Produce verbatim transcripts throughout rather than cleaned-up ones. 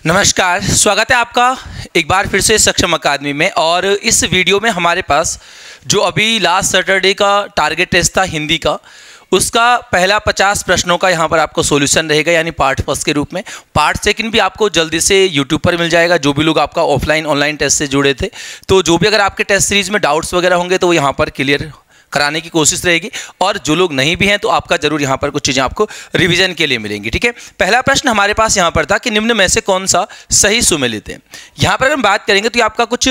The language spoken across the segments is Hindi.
नमस्कार, स्वागत है आपका एक बार फिर से सक्षम अकादमी में। और इस वीडियो में हमारे पास जो अभी लास्ट सैटरडे का टारगेट टेस्ट था हिंदी का, उसका पहला पचास प्रश्नों का यहाँ पर आपको सॉल्यूशन रहेगा, यानी पार्ट फर्स्ट के रूप में। पार्ट सेकंड भी आपको जल्दी से यूट्यूब पर मिल जाएगा। जो भी लोग आपका ऑफलाइन ऑनलाइन टेस्ट से जुड़े थे, तो जो भी अगर आपके टेस्ट सीरीज में डाउट्स वगैरह होंगे तो वो यहाँ पर क्लियर कराने की कोशिश रहेगी। और जो लोग नहीं भी हैं तो आपका जरूर यहाँ पर कुछ चीज़ें आपको रिवीजन के लिए मिलेंगी। ठीक है, पहला प्रश्न हमारे पास यहाँ पर था कि निम्न में से कौन सा सही सुमेलित है। यहाँ पर अगर हम बात करेंगे तो आपका कुछ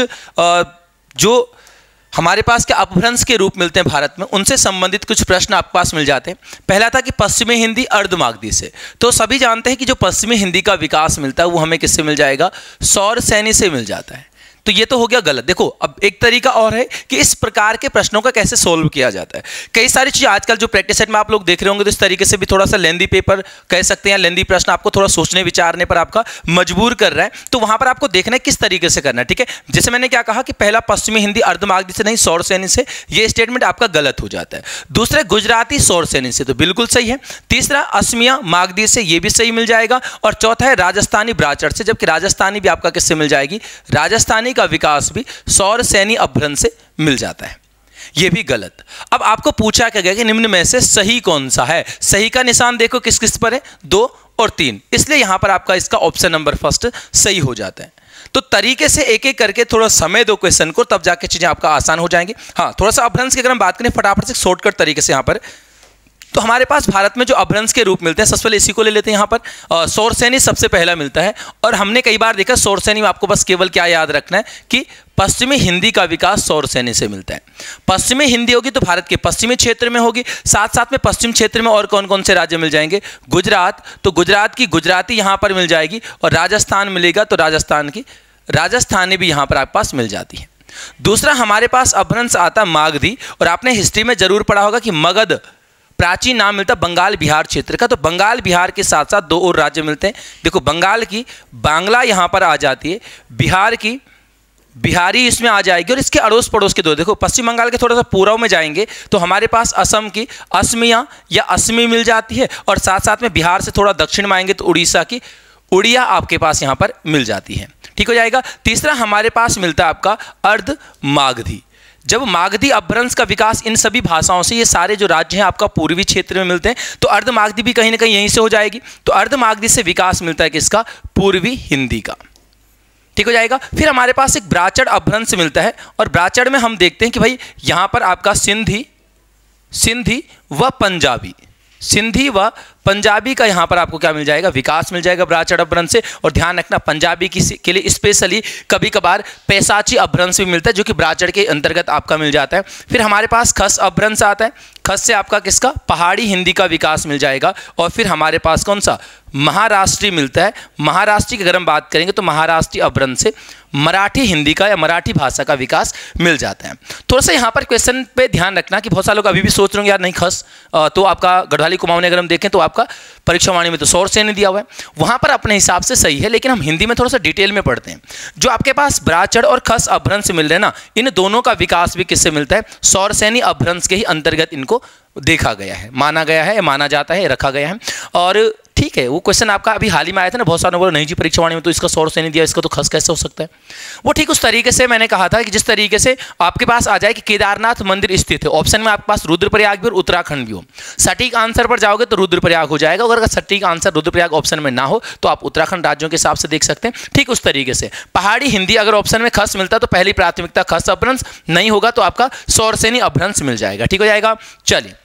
जो हमारे पास के अपभ्रंश के रूप मिलते हैं भारत में, उनसे संबंधित कुछ प्रश्न आपके पास मिल जाते हैं। पहला था कि पश्चिमी हिंदी अर्धमागधी से। तो सभी जानते हैं कि जो पश्चिमी हिंदी का विकास मिलता है वो हमें किससे मिल जाएगा, सौरसेनी से मिल जाता है। तो ये तो हो गया गलत। देखो, अब एक तरीका और है कि इस प्रकार के प्रश्नों का कैसे सोल्व किया जाता है। कई सारी चीज़ें आजकल जो प्रैक्टिस सेट में आप लोग देख रहे होंगे, तो इस तरीके से भी थोड़ा सा लेंदी पेपर कह सकते हैं, लेंदी प्रश्न आपको थोड़ा सोचने विचारने पर आपका मजबूर कर रहा है। तो वहां पर आपको देखना है किस तरीके से करना है। ठीक है, जैसे मैंने क्या कहा कि पहला पश्चिमी हिंदी अर्धमागधी से नहीं सौरसेनी से, ये स्टेटमेंट आपका गलत हो जाता है। दूसरा गुजराती सौरसेनी से, तो बिल्कुल सही है। तीसरा असमिया मागधी से, ये भी सही मिल जाएगा। और चौथा है राजस्थानी ब्राचड़ से, जबकि राजस्थानी भी आपका किससे मिल जाएगी, राजस्थानी का विकास भी सौरसेनी अपभ्रंश से मिल जाता है। यह भी गलत। अब आपको पूछा क्या गया कि निम्न में से सही कौन सा है। सही का निशान देखो किस किस पर है, दो और तीन, इसलिए यहां पर आपका इसका ऑप्शन नंबर फर्स्ट सही हो जाता है। तो तरीके से एक एक करके थोड़ा समय दो क्वेश्चन को, तब जाके चीजें आपका आसान हो जाएंगी। हाँ, थोड़ा सा अपभ्रंश की अगर हम बात करें फटाफट से शॉर्टकट तरीके से, यहां पर तो हमारे पास भारत में जो अपभ्रंश के रूप मिलते हैं, सबसे पहले इसी को ले लेते हैं। यहाँ पर सौरसेनी सबसे पहला मिलता है। और हमने कई बार देखा सौरसेनी में आपको बस केवल क्या याद रखना है कि पश्चिमी हिंदी का विकास सौरसेनी से मिलता है। पश्चिमी हिंदी होगी तो भारत के पश्चिमी क्षेत्र में होगी। साथ साथ में पश्चिम क्षेत्र में और कौन कौन से राज्य मिल जाएंगे, गुजरात, तो गुजरात की गुजराती यहाँ पर मिल जाएगी। और राजस्थान मिलेगा तो राजस्थान की राजस्थानी भी यहाँ पर आपके पास मिल जाती है। दूसरा हमारे पास अपभ्रंश आता मागधी। और आपने हिस्ट्री में जरूर पढ़ा होगा कि मगध प्राचीन नाम मिलता बंगाल बिहार क्षेत्र का। तो बंगाल बिहार के साथ साथ दो और राज्य मिलते हैं। देखो, बंगाल की बांग्ला यहाँ पर आ जाती है, बिहार की बिहारी इसमें आ जाएगी। और इसके अड़ोस पड़ोस के दो, देखो पश्चिम बंगाल के थोड़ा सा पूर्व में जाएंगे तो हमारे पास असम की असमिया या असमी मिल जाती है। और साथ साथ में बिहार से थोड़ा दक्षिण में आएंगे तो उड़ीसा की उड़िया आपके पास यहाँ पर मिल जाती है। ठीक हो जाएगा। तीसरा हमारे पास मिलता है आपका अर्ध मागधी। जब मागधी अपभ्रंश का विकास इन सभी भाषाओं से, ये सारे जो राज्य हैं आपका पूर्वी क्षेत्र में मिलते हैं, तो अर्ध मागधी भी कहीं ना कहीं यहीं से हो जाएगी। तो अर्ध मागधी से विकास मिलता है किसका, पूर्वी हिंदी का। ठीक हो जाएगा। फिर हमारे पास एक ब्राचड़ अपभ्रंश मिलता है। और ब्राचड़ में हम देखते हैं कि भाई यहां पर आपका सिंधी सिंधी व पंजाबी सिंधी व पंजाबी का यहाँ पर आपको क्या मिल जाएगा, विकास मिल जाएगा ब्राचड़ अपभ्रंश से। और ध्यान रखना, पंजाबी की के लिए स्पेशली कभी कभार पैसाची अपभ्रंश भी मिलता है, जो कि ब्राचड़ के अंतर्गत आपका मिल जाता है। फिर हमारे पास खस अपभ्रंश आता है। खस से आपका किसका, पहाड़ी हिंदी का विकास मिल जाएगा। और फिर हमारे पास कौन सा, महाराष्ट्री मिलता है। महाराष्ट्री की अगर हम बात करेंगे तो महाराष्ट्री अपभ्रंश से मराठी हिंदी का या मराठी भाषा का विकास मिल जाता है। थोड़ा सा यहाँ पर क्वेश्चन पे ध्यान रखना कि बहुत सारे लोग अभी भी सोच रहे होंगे यार नहीं खस, तो आपका गढ़वाली कुमाऊनी अगर हम देखें तो आपका परीक्षा वाणी में तो सौरसेनी दिया हुआ है, वहां पर अपने हिसाब से सही है। लेकिन हम हिंदी में थोड़ा सा डिटेल में पढ़ते हैं। जो आपके पास ब्राचड़ और खस अपभ्रंश मिल रहे हैं ना, इन दोनों का विकास भी किससे मिलता है, सौरसेनी अपभ्रंश के ही अंतर्गत इनको देखा गया है, माना गया है, माना जाता है, रखा गया है। और ठीक है, वो क्वेश्चन आपका अभी हाल ही में आया था ना, बहुत सारे बोलो नहीं जी परीक्षा वाणी में तो इसका सौरसेनी दिया, इसका तो खस कैसे हो सकता है। वो ठीक उस तरीके से मैंने कहा था कि जिस तरीके से आपके पास आ जाए कि केदारनाथ मंदिर स्थित है, ऑप्शन में आपके पास रुद्रप्रयाग भी और उत्तराखंड भी हो, सटीक आंसर पर जाओगे तो रुद्रप्रयाग हो जाएगा। अगर सटीक आंसर रुद्रप्रयाग ऑप्शन में ना हो तो आप उत्तराखंड राज्यों के हिसाब से देख सकते हैं। ठीक उस तरीके से पहाड़ी हिंदी अगर ऑप्शन में खस मिलता तो पहली प्राथमिकता खस अपभ्रंश, नहीं होगा तो आपका सौरसेनी अपभ्रंश मिल जाएगा। ठीक हो जाएगा। चलिए,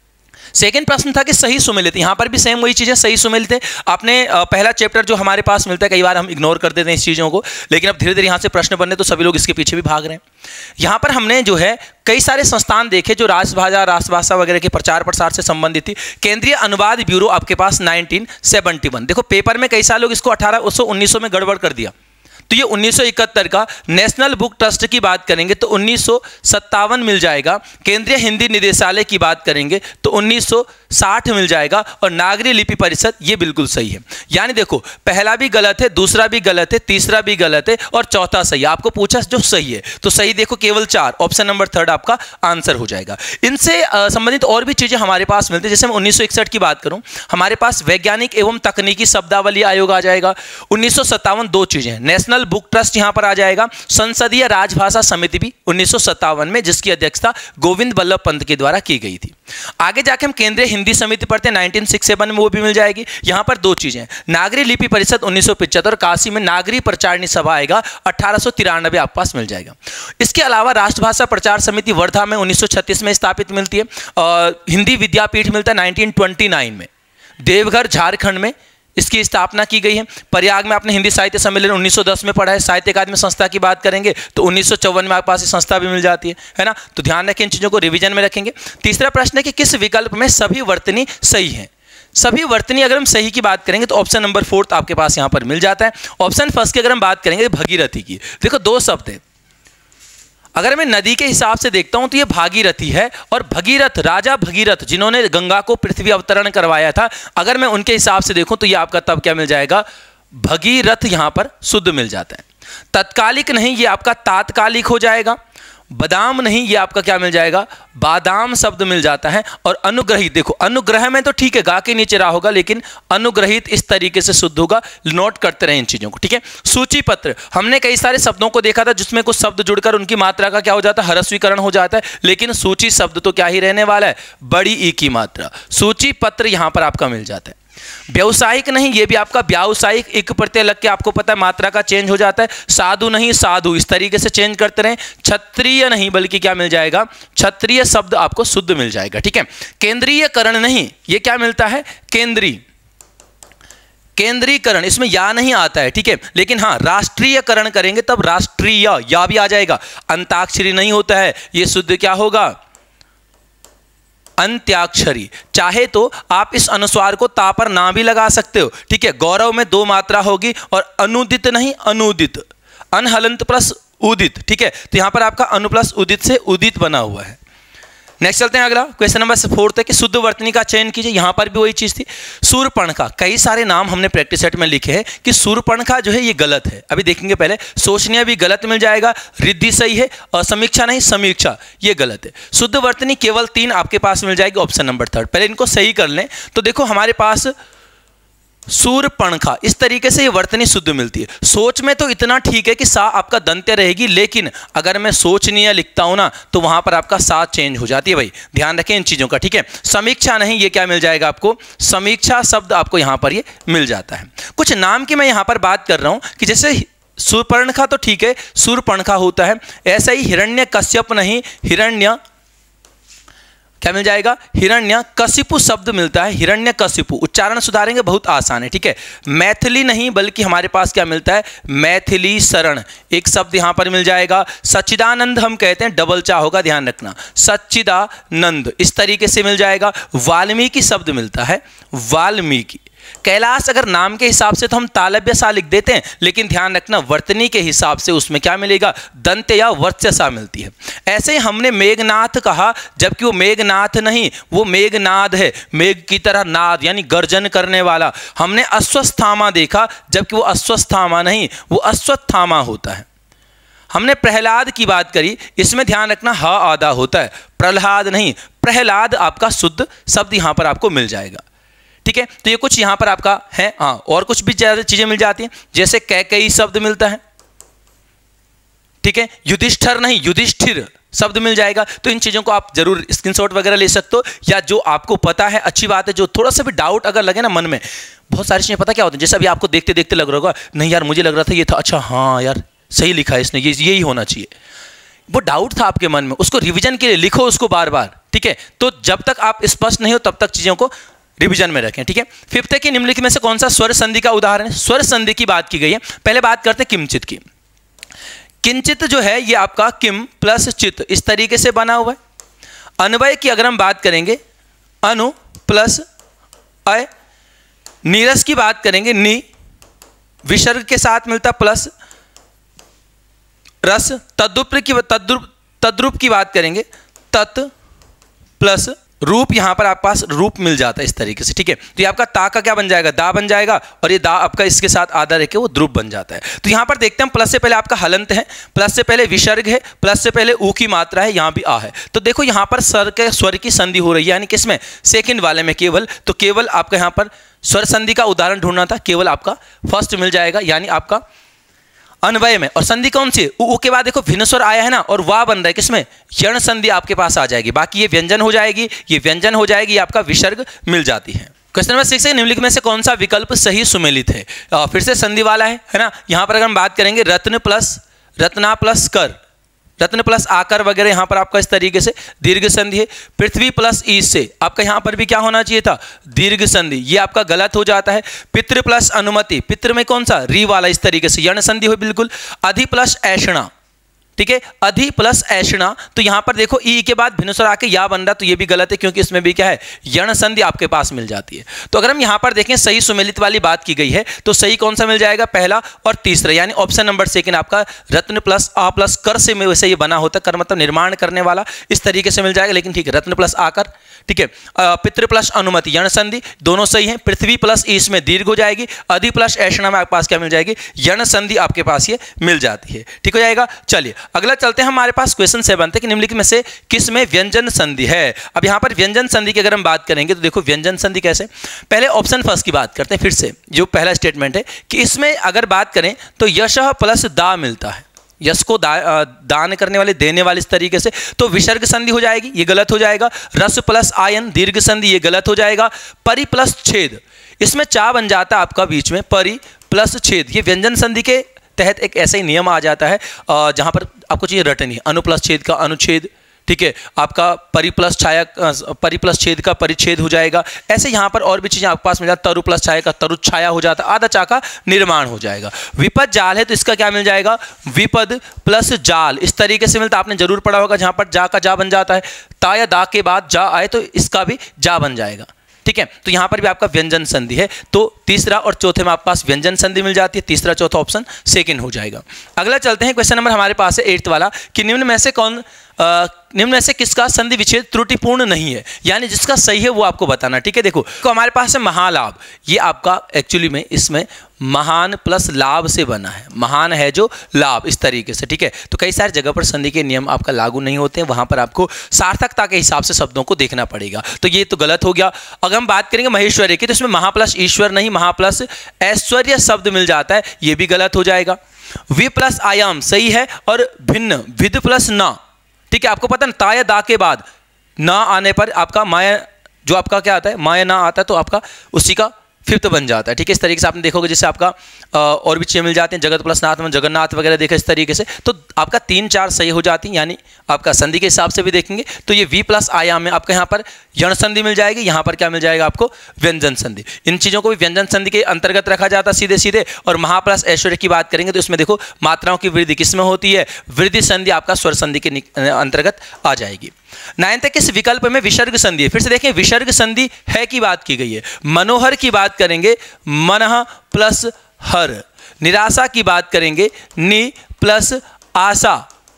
सेकेंड प्रश्न था कि सही सुमेलित। यहां पर भी सेम वही चीजें, सही सुमेलित है। आपने पहला चैप्टर जो हमारे पास मिलता है, कई बार हम इग्नोर कर देते हैं इस चीजों को, लेकिन अब धीरे धीरे यहां से प्रश्न बनने तो सभी लोग इसके पीछे भी भाग रहे हैं। यहां पर हमने जो है कई सारे संस्थान देखे जो राजभाषा राष्ट्रभाषा वगैरह के प्रचार प्रसार से संबंधित थी। केंद्रीय अनुवाद ब्यूरो आपके पास नाइनटीन सेवेंटी वन, देखो पेपर में कई सारे लोग इसको अठारह सौ उन्नीस सौ में गड़बड़ कर दिया। तो ये उन्नीस सौ इकहत्तर का। नेशनल बुक ट्रस्ट की बात करेंगे तो उन्नीस सौ सत्तावन मिल जाएगा। केंद्रीय हिंदी निदेशालय की बात करेंगे तो उन्नीस सौ साठ मिल जाएगा। और नागरी लिपि परिषद, ये बिल्कुल सही है। यानी देखो, पहला भी गलत है, दूसरा भी गलत है, तीसरा भी गलत है और चौथा सही है। आपको पूछा जो सही है, तो सही देखो केवल चार, ऑप्शन नंबर थर्ड आपका आंसर हो जाएगा। इनसे संबंधित और भी चीजें हमारे पास मिलती है। जैसे मैं उन्नीस सौ इकसठ की बात करूं, हमारे पास वैज्ञानिक एवं तकनीकी शब्दावली आयोग आ जाएगा। उन्नीस सौ सत्तावन दो चीजें हैं, नेशनल बुक ट्रस्ट यहां पर आ जाएगा। संसदीय राजभाषा समिति भी उन्नीस सौ सत्तावन में, जिसकी अध्यक्षता गोविंद बल्लभ पंत के द्वारा की गई थी। आगे जाके हम केंद्रीय हिंदी समिति पढ़ते हैं, नाइनटीन सिक्सटी सेवन में, वो भी मिल जाएगी। यहां पर दो चीजें, नागरी लिपि परिषद उन्नीस सौ पचहत्तर, काशी में नागरी प्रचारणी सभा आएगा अठारह सौ तिरानवे आपके पास मिल जाएगा। इसके अलावा राष्ट्रभाषा प्रचार समिति वर्धा में उन्नीस सौ छत्तीस में स्थापित मिलती है। और हिंदी विद्यापीठ मिलता है नाइनटीन ट्वेंटी नाइन में। देवघर झारखंड में इसकी स्थापना की गई है। प्रयाग में आपने हिंदी साहित्य सम्मेलन उन्नीस सौ दस में पढ़ा है। साहित्य अकादमी संस्था की बात करेंगे तो उन्नीस सौ चौवन में आपके पास संस्था भी मिल जाती है, है ना। तो ध्यान रखें, इन चीजों को रिवीजन में रखेंगे। तीसरा प्रश्न है कि किस विकल्प में सभी वर्तनी सही हैं। सभी वर्तनी अगर हम सही की बात करेंगे तो ऑप्शन नंबर फोर्थ आपके पास यहां पर मिल जाता है। ऑप्शन फर्स्ट की अगर हम बात करेंगे भगीरथी की, देखो दो शब्द है। अगर मैं नदी के हिसाब से देखता हूं तो ये भागीरथी है, और भगीरथ, राजा भगीरथ जिन्होंने गंगा को पृथ्वी अवतरण करवाया था, अगर मैं उनके हिसाब से देखूं तो ये आपका तब क्या मिल जाएगा, भगीरथ यहां पर शुद्ध मिल जाता है। तत्कालिक नहीं, ये आपका तात्कालिक हो जाएगा। बादाम नहीं, ये आपका क्या मिल जाएगा, बादाम शब्द मिल जाता है। और अनुग्रहित, देखो अनुग्रह में तो ठीक है, गा के नीचे रहा होगा, लेकिन अनुग्रहित इस तरीके से शुद्ध होगा। नोट करते रहे इन चीजों को, ठीक है। सूची पत्र, हमने कई सारे शब्दों को देखा था जिसमें कुछ शब्द जुड़कर उनकी मात्रा का क्या हो जाता है, ह्रस्वीकरण हो जाता है, लेकिन सूची शब्द तो क्या ही रहने वाला है, बड़ी ई की मात्रा। सूची पत्र यहां पर आपका मिल जाता है। व्यावसायिक नहीं, ये भी आपका व्यावसायिक, एक प्रत्यय लग के आपको पता है मात्रा का चेंज हो जाता है। साधु नहीं, साधु, इस तरीके से चेंज करते रहे। क्षत्रिय नहीं, बल्कि क्या मिल जाएगा, क्षत्रिय शब्द आपको शुद्ध मिल जाएगा, ठीक है। केंद्रीयकरण नहीं, ये क्या मिलता है, केंद्रीय, केंद्रीकरण, इसमें या नहीं आता है, ठीक है। लेकिन हाँ, राष्ट्रीयकरण करेंगे तब राष्ट्रीय या भी आ जाएगा। अंताक्षरी नहीं होता है, ये शुद्ध क्या होगा, अंत्याक्षरी। चाहे तो आप इस अनुस्वार को ता पर ना भी लगा सकते हो, ठीक है। गौरव में दो मात्रा होगी, और अनुदित नहीं, अनुदित, अनहलंत प्लस उदित, ठीक है। तो यहां पर आपका अनु प्लस उदित से उदित बना हुआ है। नेक्स्ट चलते हैं, अगला क्वेश्चन नंबर फोर्थ है कि शुद्ध वर्तनी का चयन कीजिए। यहां पर भी वही चीज थी, सूर्पणखा। कई सारे नाम हमने प्रैक्टिस सेट में लिखे हैं कि सूर्पणखा जो है ये गलत है, अभी देखेंगे। पहले शोचनीय भी गलत मिल जाएगा, रिद्धि सही है, और समीक्षा नहीं, समीक्षा ये गलत है। शुद्ध वर्तनी केवल तीन आपके पास मिल जाएगी, ऑप्शन नंबर थर्ड। पहले इनको सही कर लें तो देखो हमारे पास सूर्पणखा, इस तरीके से ये वर्तनी शुद्ध मिलती है। सोच में तो इतना ठीक है कि सा आपका दंत्य रहेगी, लेकिन अगर मैं सोचनीय लिखता हूं ना तो वहां पर आपका सा चेंज हो जाती है। भाई ध्यान रखें इन चीजों का, ठीक है। समीक्षा नहीं, ये क्या मिल जाएगा आपको, समीक्षा शब्द आपको यहां पर ये मिल जाता है। कुछ नाम की मैं यहां पर बात कर रहा हूं कि जैसे सूर्पणखा तो ठीक है, सूर्पणखा होता है। ऐसा ही हिरण्य कश्यप नहीं, हिरण्य क्या मिल जाएगा, हिरण्य कशिपु शब्द मिलता है, हिरण्य कशिपु। उच्चारण सुधारेंगे, बहुत आसान है, ठीक है। मैथिली नहीं, बल्कि हमारे पास क्या मिलता है, मैथिली शरण, एक शब्द यहां पर मिल जाएगा। सच्चिदानंद हम कहते हैं, डबल चा होगा, ध्यान रखना, सच्चिदानंद इस तरीके से मिल जाएगा। वाल्मीकि शब्द मिलता है, वाल्मीकि। कैलाश अगर नाम के हिसाब से तो हम तालव्य सा लिख देते हैं, लेकिन ध्यान रखना वर्तनी के हिसाब से उसमें क्या मिलेगा, दंत्य या वर्त्य सा मिलती है। ऐसे ही हमने मेघनाथ कहा, जबकि वो मेघनाथ नहीं, वो मेघनाद है, मेघ की तरह नाद यानी गर्जन करने वाला। हमने अश्वस्थामा देखा, जबकि वो अश्वस्थामा नहीं, वो अश्वत्थामा होता है। हमने प्रहलाद की बात करी, इसमें ध्यान रखना ह आधा होता है, प्रहलाद नहीं, प्रहलाद आपका शुद्ध शब्द यहां पर आपको मिल जाएगा, ठीक है। तो ये कुछ यहां पर आपका है। हाँ, और कुछ भी ज्यादा चीजें मिल जाती हैं, जैसे कैकेयी शब्द मिलता है, ठीक है। युधिष्ठिर नहीं, युधिष्ठिर शब्द मिल जाएगा। तो इन चीजों को आप जरूर स्क्रीनशॉट वगैरह ले सकते हो, या जो आपको पता है अच्छी बात है। जो थोड़ा सा भी डाउट अगर लगे ना मन में, बहुत सारी चीजें पता क्या होती है, जैसे अभी आपको देखते देखते लग रहा होगा, नहीं यार मुझे लग रहा था ये था, अच्छा हाँ यार सही लिखा है इसने, ये यही होना चाहिए। वो डाउट था आपके मन में, उसको रिविजन के लिए लिखो उसको बार बार, ठीक है। तो जब तक आप स्पष्ट नहीं हो तब तक चीजों को रिवीजन में रखें, ठीक है। फिफ्थ है कि निम्नलिखित में से कौन सा स्वर संधि का उदाहरण है। स्वर संधि की बात की गई है, पहले बात करते हैं किंचित की। किंचित जो है ये आपका किम प्लस चित इस तरीके से बना हुआ है। अन्वय की अगर हम बात करेंगे, अनु प्लस अय। नीरस की बात करेंगे, नी विसर्ग के साथ मिलता प्लस रस, तद्रूप की तद्रूप तद्रूप की बात करेंगे, तत् प्लस रूप, यहां पर आपके पास रूप मिल जाता है इस तरीके से, ठीक है। तो ये आपका ता का क्या बन जाएगा, दा बन जाएगा, और ये दा आपका इसके साथ आधा रह के वो ध्रुव बन जाता है। तो यहां पर देखते हैं प्लस से पहले आपका हलंत है, प्लस से पहले विसर्ग है, प्लस से पहले ऊ की मात्रा है, यहां भी आ है। तो देखो यहां पर स्वर के स्वर की संधि हो रही है, यानी किसमें, सेकंड वाले में केवल। तो केवल आपका यहां पर स्वर संधि का उदाहरण ढूंढना था, केवल आपका फर्स्ट मिल जाएगा, यानी आपका अन्वय में। और संधि कौन सी है, उ के बाद देखो भिन्न स्वर आया है ना, और वाह बन रहा है किसमें, यण संधि आपके पास आ जाएगी। बाकी ये व्यंजन हो जाएगी, ये व्यंजन हो जाएगी, ये आपका विसर्ग मिल जाती है। क्वेश्चन नंबर सिक्स है, निम्नलिखित में से कौन सा विकल्प सही सुमेलित है। आ, फिर से संधि वाला है है ना। यहां पर अगर हम बात करेंगे रत्न प्लस रत्ना प्लस कर, रत्न प्लस आकर वगैरह, यहां पर आपका इस तरीके से दीर्घ संधि है। पृथ्वी प्लस ईश से आपका यहां पर भी क्या होना चाहिए था, दीर्घ संधि, ये आपका गलत हो जाता है। पितृ प्लस अनुमति, पितृ में कौन सा, री वाला, इस तरीके से यण संधि हो बिल्कुल। अधि प्लस ऐषणा, ठीक है, अधि प्लस ऐषणा, तो यहां पर देखो ई के बाद भिन्न स्वर आके या बन रहा, तो ये भी गलत है, क्योंकि इसमें भी क्या है, यण संधि आपके पास मिल जाती है। तो अगर हम यहां पर देखें सही सुमेलित वाली बात की गई है, तो सही कौन सा मिल जाएगा, पहला और तीसरा, यानी ऑप्शन नंबर सेकंड आपका रत्न प्लस आ प्लस कर से वैसे ये बना होता, कर मतलब निर्माण करने वाला, इस तरीके से मिल जाएगा, लेकिन ठीक है, रत्न प्लस आकर, ठीक है। पितृ प्लस अनुमति, यण संधि, दोनों सही है। पृथ्वी प्लस ईश में दीर्घ हो जाएगी, अधि प्लस ऐषणा में आपके पास क्या मिल जाएगी, यण संधि आपके पास ये मिल जाती है, ठीक हो जाएगा। चलिए अगला चलते हैं, हमारे पास क्वेश्चन सेवन थे कि निम्नलिखित में से किस में व्यंजन संधि है। अब यहां पर व्यंजन संधि की अगर हम बात करेंगे तो देखो व्यंजन संधि कैसे, पहले ऑप्शन फर्स्ट की बात करते हैं। फिर से जो पहला स्टेटमेंट है कि इसमें अगर बात करें तो यशः प्लस दा मिलता है, यश को दा, दान करने वाले, देने वाले, इस तरीके से, तो विसर्ग संधि हो जाएगी, ये गलत हो जाएगा। रस प्लस आयन, दीर्घ संधि, ये गलत हो जाएगा। परि प्लस छेद, इसमें चा बन जाता है आपका बीच में, परि प्लस छेद, ये व्यंजन संधि के तहत एक ऐसा ही नियम आ जाता है जहां पर आपको चाहिए रटनी, अनु प्लस छेद का अनुच्छेद, ठीक है, आपका परि प्लस छाया, परि प्लस छेद का परिच्छेद हो जाएगा। ऐसे यहाँ पर और भी चीजें आपके पास मिल जाता, तरु प्लस छाया का तरुच्छाया हो जाता, आधा चा का निर्माण हो जाएगा। विपद जाल है तो इसका क्या मिल जाएगा, विपद प्लस जाल, इस तरीके से मिलता, आपने जरूर पढ़ा होगा, जहां पर जा का जा बन जाता है, ता या दा के बाद जा आए तो इसका भी जा बन जाएगा, ठीक है। तो यहां पर भी आपका व्यंजन संधि है, तो तीसरा और चौथे में आपके पास व्यंजन संधि मिल जाती है, तीसरा चौथा ऑप्शन सेकंड हो जाएगा। अगला चलते हैं, क्वेश्चन नंबर हमारे पास है एट्थ वाला कि निम्न में से कौन आ, निम्न में से किसका संधि विच्छेद त्रुटिपूर्ण नहीं है, यानी जिसका सही है वो आपको बताना, ठीक है। देखो तो हमारे पास है महालाभ, ये आपका एक्चुअली में इसमें महान प्लस लाभ से बना है, महान है जो लाभ, इस तरीके से, ठीक है। तो कई सारी जगह पर संधि के नियम आपका लागू नहीं होते हैं, वहां पर आपको सार्थकता के हिसाब से शब्दों को देखना पड़ेगा, तो ये तो गलत हो गया। अगर हम बात करेंगे महेश्वरी की तो इसमें महा प्लस ईश्वर नहीं, महा प्लस ऐश्वर्य शब्द मिल जाता है, ये भी गलत हो जाएगा। वि प्लस आयाम सही है, और भिन्न, विद प्लस ना, ठीक है। आपको पता है ता या दा के बाद ना आने पर आपका माया, जो आपका क्या आता है, माया ना आता है, तो आपका उसी का फिफ्थ बन जाता है, ठीक है। इस तरीके से आपने देखोगे, जैसे आपका आ, और भी चीजें मिल जाती हैं, जगत प्लस नाथ में जगन्नाथ वगैरह देखा, इस तरीके से, तो आपका तीन चार सही हो जाती हैं, यानी आपका संधि के हिसाब से भी देखेंगे तो ये वी प्लस आयाम में आपका यहाँ पर यण संधि मिल जाएगी, यहाँ पर क्या मिल जाएगा आपको, व्यंजन संधि। इन चीज़ों को भी व्यंजन संधि के अंतर्गत रखा जाता है सीधे सीधे। और महा प्लस ऐश्वर्य की बात करेंगे तो इसमें देखो मात्राओं की वृद्धि किसमें होती है, वृद्धि संधि आपका स्वर संधि के अंतर्गत आ जाएगी। नाइन्थ है, किस विकल्प में विसर्ग संधि है। फिर से देखें, विसर्ग संधि है की बात की गई है। मनोहर की बात करेंगे मनः प्लस हर, निराशा की बात करेंगे नि प्लस आशा,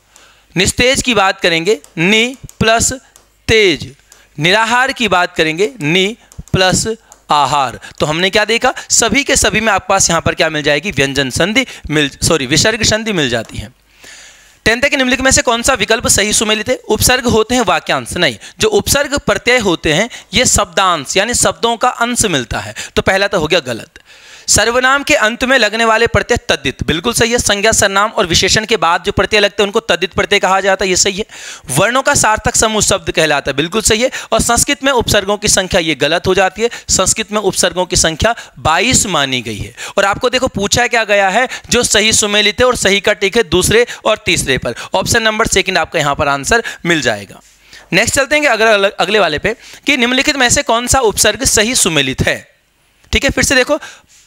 निस्तेज की बात करेंगे नि प्लस तेज, निराहार की बात करेंगे नि प्लस आहार। तो हमने क्या देखा, सभी के सभी में आपके पास यहां पर क्या मिल जाएगी, व्यंजन संधि मिल सॉरी विसर्ग संधि मिल जाती है। टेंथ के निम्नलिखित में से कौन सा विकल्प सही सुमेलित है। उपसर्ग होते हैं वाक्यांश नहीं, जो उपसर्ग प्रत्यय होते हैं ये शब्दांश यानी शब्दों का अंश मिलता है, तो पहला तो हो गया गलत। सर्वनाम के अंत में लगने वाले प्रत्यय तद्धित, बिल्कुल सही है। संज्ञा सर्वनाम और विशेषण के बाद जो प्रत्यय लगते हैं उनको तद्धित प्रत्यय कहा जाता है, ये सही है। वर्णों का सार्थक समूह शब्द कहलाता है, बिल्कुल सही है। और संस्कृत में उपसर्गों की संख्या ये गलत हो जाती है, संस्कृत में उपसर्गों की संख्या बाईस मानी गई है। और आपको देखो पूछा क्या गया है, जो सही सुमेलित है और सही का टिक है दूसरे और तीसरे पर, ऑप्शन नंबर सेकंड आपका यहाँ पर आंसर मिल जाएगा। नेक्स्ट चलते हैं अगर अगले वाले पे कि निम्नलिखित में से कौन सा उपसर्ग सही सुमेलित है। ठीक है, फिर से देखो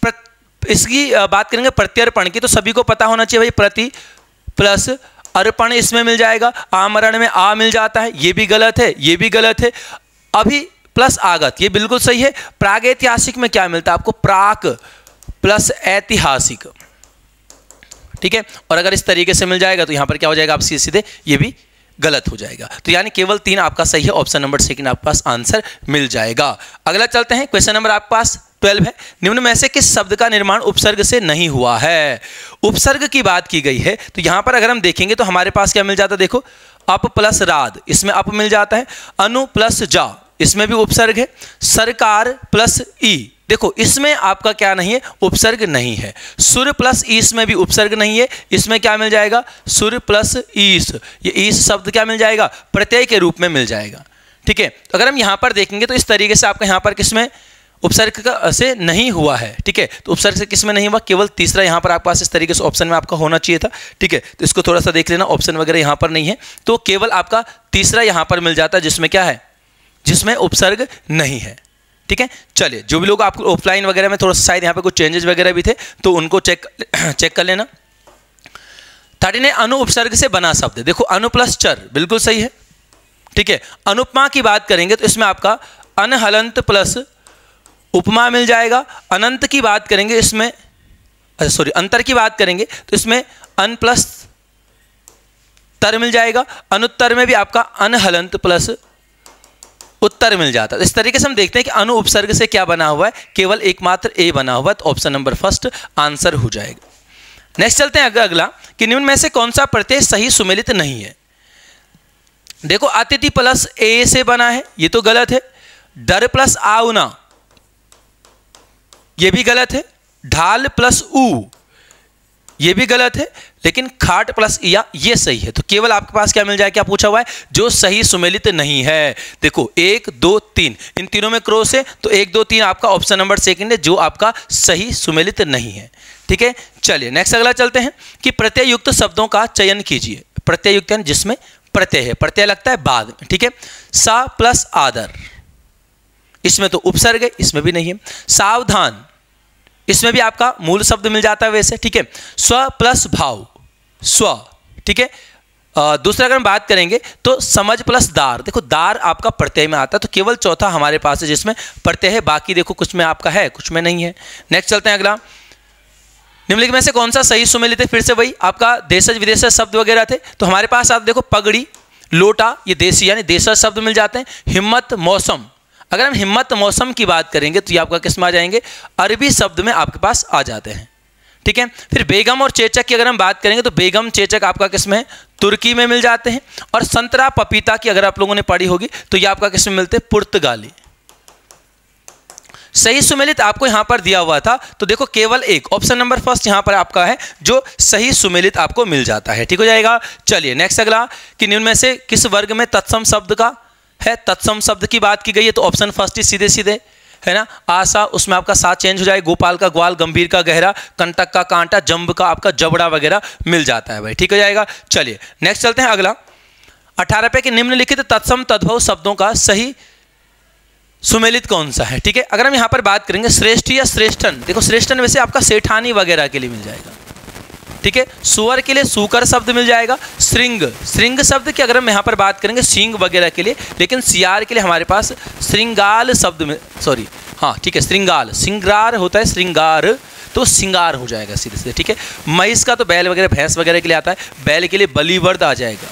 इसकी बात करेंगे प्रत्यर्पण की, तो सभी को पता होना चाहिए भाई प्रति प्लस अर्पण इसमें मिल जाएगा, आमरण में आ मिल जाता है, ये भी गलत है, ये भी गलत है। अभी प्लस आगत ये बिल्कुल सही है। प्रागैतिहासिक में क्या मिलता है आपको, प्राक प्लस ऐतिहासिक, ठीक है। और अगर इस तरीके से मिल जाएगा तो यहाँ पर क्या हो जाएगा, आप सीधे सीधे ये भी गलत हो जाएगा। तो यानी केवल तीन आपका सही है, ऑप्शन नंबर सेकंड आपके पास आंसर मिल जाएगा। अगला चलते हैं, क्वेश्चन नंबर आपके पास ट्वेल्व है। निम्न में से किस शब्द का निर्माण उपसर्ग से नहीं हुआ है? उपसर्ग की बात की गई है, तो यहां पर अगर हम देखेंगे तो हमारे पास क्या मिल जाता है, देखो अप प्लस राद, इसमें अप मिल जाता है। अनु प्लस जा, इसमें भी उपसर्ग है। सरकार प्लस ई, देखो इसमें आपका क्या नहीं है, उपसर्ग नहीं है। सुर प्लस ईस में भी उपसर्ग नहीं है, इसमें क्या मिल जाएगा, सुर प्लस ईस, ये ईस शब्द क्या मिल जाएगा, प्रत्यय के रूप में मिल जाएगा। ठीक है, तो अगर हम यहाँ पर देखेंगे तो इस तरीके से आपका यहाँ पर किसमें उपसर्ग का से नहीं हुआ है। ठीक है, तो उपसर्ग से किसमें नहीं हुआ, केवल तीसरा यहाँ पर आपके पास इस तरीके से ऑप्शन में आपका होना चाहिए था। ठीक है, तो इसको थोड़ा सा देख लेना, ऑप्शन वगैरह यहाँ पर नहीं है, तो केवल आपका तीसरा यहाँ पर मिल जाता है जिसमें क्या है, जिसमें उपसर्ग नहीं है। ठीक है, चलिए जो भी लोग आपको ऑफलाइन वगैरह में थोड़ा सा शायद यहाँ पे कुछ चेंजेस वगैरह भी थे तो उनको चेक चेक कर लेना। थर्टीन है, अनु उपसर्ग से बना शब्द, देखो अनु प्लस चर बिल्कुल सही है। ठीक है, अनुपमा की बात करेंगे तो इसमें आपका अनहलंत प्लस उपमा मिल जाएगा। अनंत की बात करेंगे इसमें, सॉरी अंतर की बात करेंगे तो इसमें अन प्लस तर मिल जाएगा। अनुत्तर में भी आपका अनहलंत प्लस उत्तर मिल जाता है। इस तरीके से हम देखते हैं कि अनु उपसर्ग से क्या बना हुआ है, केवल एकमात्र ए बना हुआ है, तो ऑप्शन नंबर फर्स्ट आंसर हो जाएगा। नेक्स्ट चलते हैं अगला कि निम्न में से कौन सा प्रत्यय सही सुमेलित नहीं है। देखो अतिथि प्लस ए से बना है, ये तो गलत है। डर प्लस आउना, ये भी गलत है। ढाल प्लस ऊ, ये भी गलत है। लेकिन खाट प्लस इया, ये सही है। तो केवल आपके पास क्या मिल जाए, क्या पूछा हुआ है, जो सही सुमेलित नहीं है। देखो एक दो तीन, इन तीनों में क्रॉस है, तो एक दो तीन आपका ऑप्शन नंबर सेकंड है जो आपका सही सुमेलित नहीं है। ठीक है, चलिए नेक्स्ट अगला चलते हैं कि प्रत्यय युक्त शब्दों का चयन कीजिए। प्रत्यय युक्त यानी जिसमें प्रत्यय है, प्रत्यय लगता है बाद में। ठीक है, सा प्लस आदर, इसमें तो उपसर्ग है, इसमें भी नहीं है। सावधान, इसमें भी आपका मूल शब्द मिल जाता है वैसे। ठीक है, स्व प्लस भाव, स्व। ठीक है, दूसरा अगर हम बात करेंगे तो समझ प्लस दार, देखो दार आपका प्रत्यय में आता है, तो केवल चौथा हमारे पास है जिसमें प्रत्यय है, बाकी देखो कुछ में आपका है कुछ में नहीं है। नेक्स्ट चलते हैं अगला, निम्नलिखित में से कौन सा सही सुमेलित है। फिर से वही आपका देशज विदेशज शब्द वगैरह थे, तो हमारे पास आप देखो पगड़ी लोटा, ये देशी यानी देशज शब्द मिल जाते हैं। हिम्मत मौसम, अगर हम हिम्मत मौसम की बात करेंगे तो ये आपका किस में आ जाएंगे, अरबी शब्द में आपके पास आ जाते हैं। ठीक है, फिर बेगम और चेचक की अगर हम बात करेंगे तो बेगम चेचक आपका किस में है, तुर्की में मिल जाते हैं। और संतरा पपीता की अगर आप लोगों ने पढ़ी होगी तो ये आपका किस में मिलते हैं, पुर्तगाली। सही सुमेलित आपको यहां पर दिया हुआ था, तो देखो केवल एक ऑप्शन नंबर फर्स्ट यहां पर आपका है जो सही सुमेलित आपको मिल जाता है। ठीक हो जाएगा। चलिए नेक्स्ट अगला कि निम्न में से किस वर्ग में तत्सम शब्द का है। तत्सम शब्द की बात की गई है तो ऑप्शन फर्स्ट ही सीधे सीधे है ना, आशा, उसमें आपका साथ चेंज हो जाएगा। गोपाल का ग्वाल, गंभीर का गहरा, कंटक का कांटा, जंब का आपका जबड़ा वगैरह मिल जाता है भाई। ठीक हो जाएगा। चलिए नेक्स्ट चलते हैं अगला, अठारह पे के निम्नलिखित तत्सम तद्भव शब्दों का सही सुमेलित कौन सा है। ठीक है, अगर हम यहाँ पर बात करेंगे श्रेष्ठ या श्रेष्ठन, देखो श्रेष्ठन वैसे आपका सेठानी वगैरह के लिए मिल जाएगा। ठीक है, सुअर के लिए सूकर शब्द मिल जाएगा। श्रृंग, श्रृंग शब्द की अगर हम यहाँ पर बात करेंगे सींग वगैरह के लिए, लेकिन सियार के लिए हमारे पास श्रृंगाल शब्द में, सॉरी हाँ ठीक है श्रृंगाल, श्रृंगार होता है श्रृंगार, तो सिंगार हो जाएगा सीधे सीधे। ठीक है, महिष का तो बैल वगैरह भैंस वगैरह के लिए आता है, बैल के लिए बलिवर्द आ जाएगा।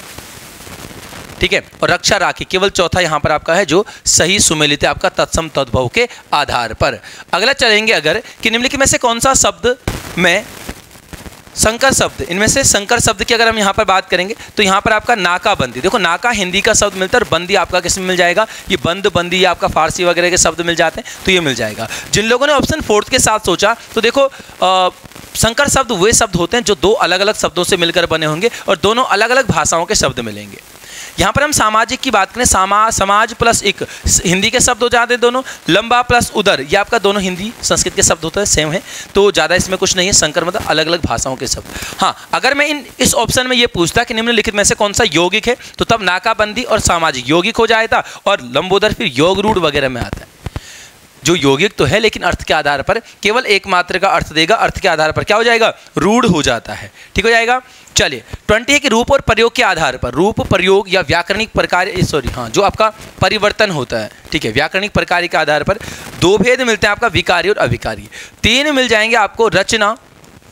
ठीक है, और रक्षा राखी केवल चौथा यहाँ पर आपका है जो सही सुमेलित है आपका तत्सम तद्भव के आधार पर। अगला चलेंगे अगर कि निम्नलिखित में से कौन सा शब्द में संकर शब्द, इनमें से संकर शब्द की अगर हम यहाँ पर बात करेंगे तो यहाँ पर आपका नाका बंदी, देखो नाका हिंदी का शब्द मिलता है और बंदी आपका किस में मिल जाएगा, ये बंद बंदी या आपका फारसी वगैरह के शब्द मिल जाते हैं, तो ये मिल जाएगा। जिन लोगों ने ऑप्शन फोर्थ के साथ सोचा तो देखो आ, संकर शब्द वे शब्द होते हैं जो दो अलग अलग शब्दों से मिलकर बने होंगे और दोनों अलग अलग भाषाओं के शब्द मिलेंगे। यहाँ पर हम सामाजिक की बात करें, सामा समाज प्लस एक हिंदी के शब्द हो जाते हैं दोनों, लंबा प्लस उदर ये आपका दोनों हिंदी संस्कृत के शब्द होते हैं, सेम है, तो ज़्यादा इसमें कुछ नहीं है। संकर मतलब अलग अलग भाषाओं के शब्द। हाँ, अगर मैं इन इस ऑप्शन में ये पूछता कि निम्नलिखित में से कौन सा यौगिक है तो तब नाकाबंदी और सामाजिक यौगिक हो जाएगा और लंबोदर फिर योग रूढ़ वगैरह में आता है, जो यौगिक तो है लेकिन अर्थ के आधार पर केवल एकमात्र का अर्थ देगा, अर्थ के आधार पर क्या हो जाएगा, रूढ़ हो जाता है। ठीक हो जाएगा। चलिए ट्वेंटी है कि रूप और प्रयोग के आधार पर, रूप प्रयोग या व्याकरणिक प्रकार, सॉरी हाँ जो आपका परिवर्तन होता है, ठीक है, व्याकरणिक प्रकार के आधार पर दो भेद मिलते हैं आपका, विकारी और अविकारी। तीन मिल जाएंगे आपको रचना,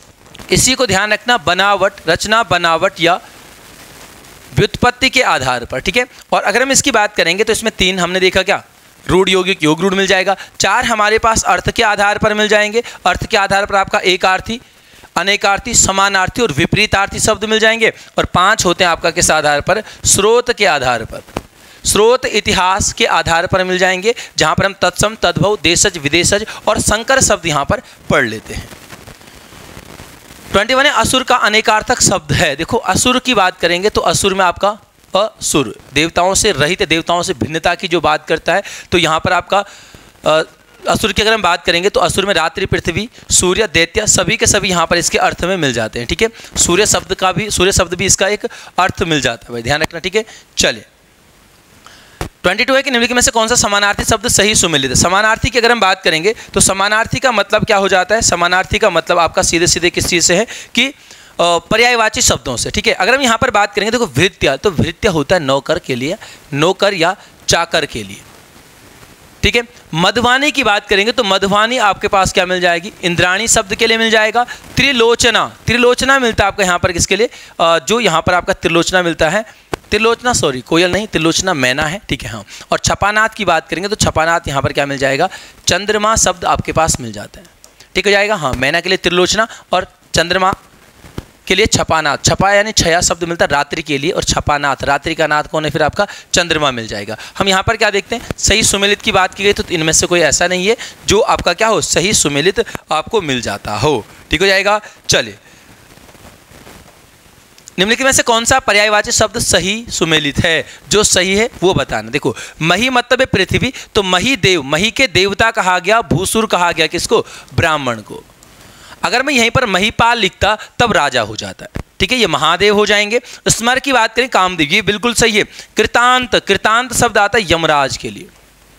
इसी को ध्यान रखना, बनावट, रचना, बनावट या व्युत्पत्ति के आधार पर, ठीक है। और अगर हम इसकी बात करेंगे तो इसमें तीन हमने देखा, क्या, रूढ़, यौगिक, योग रूढ़ मिल जाएगा। चार हमारे पास अर्थ के आधार पर मिल जाएंगे, अर्थ के आधार पर आपका एकार्थी, अनेकार्थी, समानार्थी और विपरीतार्थी शब्द मिल जाएंगे। और पांच होते हैं आपका किस आधार पर, स्रोत के आधार पर, स्रोत इतिहास के आधार पर मिल जाएंगे, जहां पर हम तत्सम, तद्भव, देशज, विदेशज और संकर शब्द यहां पर पढ़ लेते हैं। इक्कीस है असुर का अनेकार्थक शब्द है। देखो असुर की बात करेंगे तो असुर में आपका असुर, देवताओं से रहित, देवताओं से भिन्नता की जो बात करता है, तो यहाँ पर आपका असुर की अगर हम बात करेंगे तो असुर में रात्रि, पृथ्वी, सूर्य, दैत्य सभी के सभी यहाँ पर इसके अर्थ में मिल जाते हैं, ठीक है। सूर्य शब्द का भी, सूर्य शब्द भी इसका एक अर्थ मिल जाता है भाई, ध्यान रखना, ठीक है। चलिए बाईस है कि निम्नलिखित में से कौन सा समानार्थी शब्द सही सुमेलित है। समानार्थी की अगर हम बात करेंगे तो समानार्थी का मतलब क्या हो जाता है, समानार्थी का मतलब आपका सीधे सीधे किस चीज़ से है कि पर्यायवाची शब्दों से, ठीक है। अगर हम यहाँ पर बात करेंगे देखो भृत्य, तो भृत्य होता है नौकर के लिए, नौकर या चाकर के लिए, ठीक है। मधुवानी की बात करेंगे तो मधुवानी आपके पास क्या मिल जाएगी, इंद्राणी शब्द के लिए मिल जाएगा। त्रिलोचना, त्रिलोचना मिलता है आपका यहाँ पर किसके लिए, जो यहाँ पर आपका त्रिलोचना मिलता है, त्रिलोचना सॉरी कोयल नहीं, त्रिलोचना मैना है, ठीक है, हाँ। और छपानाथ की बात करेंगे तो छपानाथ यहाँ पर क्या मिल जाएगा, चंद्रमा शब्द आपके पास मिल जाता है, ठीक हो जाएगा, हाँ। मैना के लिए त्रिलोचना और चंद्रमा के लिए छपानाथ, छपा यानी छया शब्द मिलता है रात्रि के लिए, और छपानाथ, रात्रि का नाथ कौन है, फिर आपका चंद्रमा मिल जाएगा। हम यहाँ पर क्या देखते हैं, सही सुमेलित की बात की गई तो इनमें से कोई ऐसा नहीं है जो आपका क्या हो, सही सुमेलित आपको मिल जाता हो, ठीक हो जाएगा। चलिए निम्नलिखित में से कौन सा पर्यायवाची शब्द सही सुमेलित है, जो सही है वो बताना। देखो मही मतलब है पृथ्वी, तो मही देव, मही के देवता कहा गया, भूसुर कहा गया किसको, ब्राह्मण को। अगर मैं यहीं पर महीपाल लिखता तब राजा हो जाता है, ठीक है, ये महादेव हो जाएंगे। स्मर की बात करें कामदेव, ये बिल्कुल सही है। कृतांत, कृतांत शब्द आता है यमराज के लिए,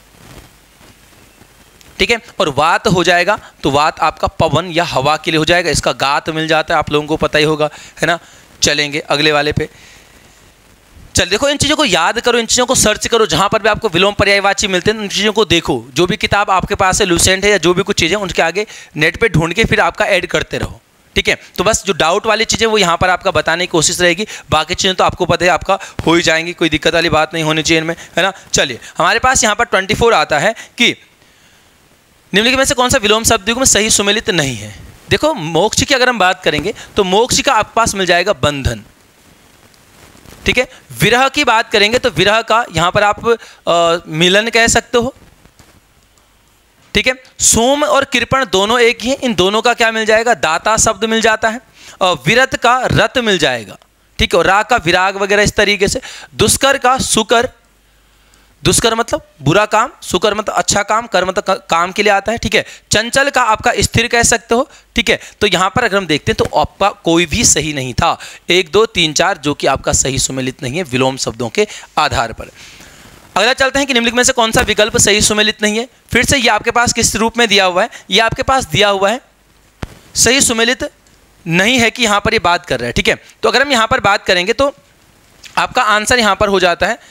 ठीक है। और वात हो जाएगा तो वात आपका पवन या हवा के लिए हो जाएगा, इसका गात मिल जाता है, आप लोगों को पता ही होगा, है ना। चलेंगे अगले वाले पे, चल देखो इन चीज़ों को याद करो, इन चीज़ों को सर्च करो, जहाँ पर भी आपको विलोम पर्यायवाची मिलते हैं उन चीज़ों को देखो। जो भी किताब आपके पास है, लूसेंट है या जो भी कुछ चीज़ें, उनके आगे नेट पे ढूंढ के फिर आपका ऐड करते रहो, ठीक है। तो बस जो डाउट वाली चीज़ें वो यहाँ पर आपका बताने की कोशिश रहेगी, बाकी चीज़ें तो आपको पता है आपका हो ही जाएंगी, कोई दिक्कत वाली बात नहीं होनी चाहिए इनमें, है ना। चलिए हमारे पास यहाँ पर ट्वेंटी फोर आता है कि निम्नलिखित में से कौन सा विलोम शब्द में सही सुमेलित नहीं है। देखो मोक्ष की अगर हम बात करेंगे तो मोक्ष का आपके पास मिल जाएगा बंधन, ठीक है। विरह की बात करेंगे तो विरह का यहां पर आप आ, मिलन कह सकते हो, ठीक है। सोम और कृपण दोनों एक ही हैं, इन दोनों का क्या मिल जाएगा, दाता शब्द मिल जाता है। और विरत का रत मिल जाएगा, ठीक है। और राग का विराग वगैरह इस तरीके से। दुष्कर का सुकर, दुष्कर मतलब बुरा काम, सुकर मतलब अच्छा काम, कर मतलब काम के लिए आता है, ठीक है। चंचल का आपका स्थिर कह सकते हो, ठीक है। तो यहां पर अगर हम देखते हैं तो आपका कोई भी सही नहीं था, एक दो तीन चार जो कि आपका सही सुमेलित नहीं है विलोम शब्दों के आधार पर। अगला चलते हैं कि निम्नलिखित में से कौन सा विकल्प सही सुमेलित नहीं है। फिर से ये आपके पास किस रूप में दिया हुआ है, ये आपके पास दिया हुआ है सही सुमेलित नहीं है कि यहां पर ये बात कर रहा है, ठीक है। तो अगर हम यहां पर बात करेंगे तो आपका आंसर यहां पर हो जाता है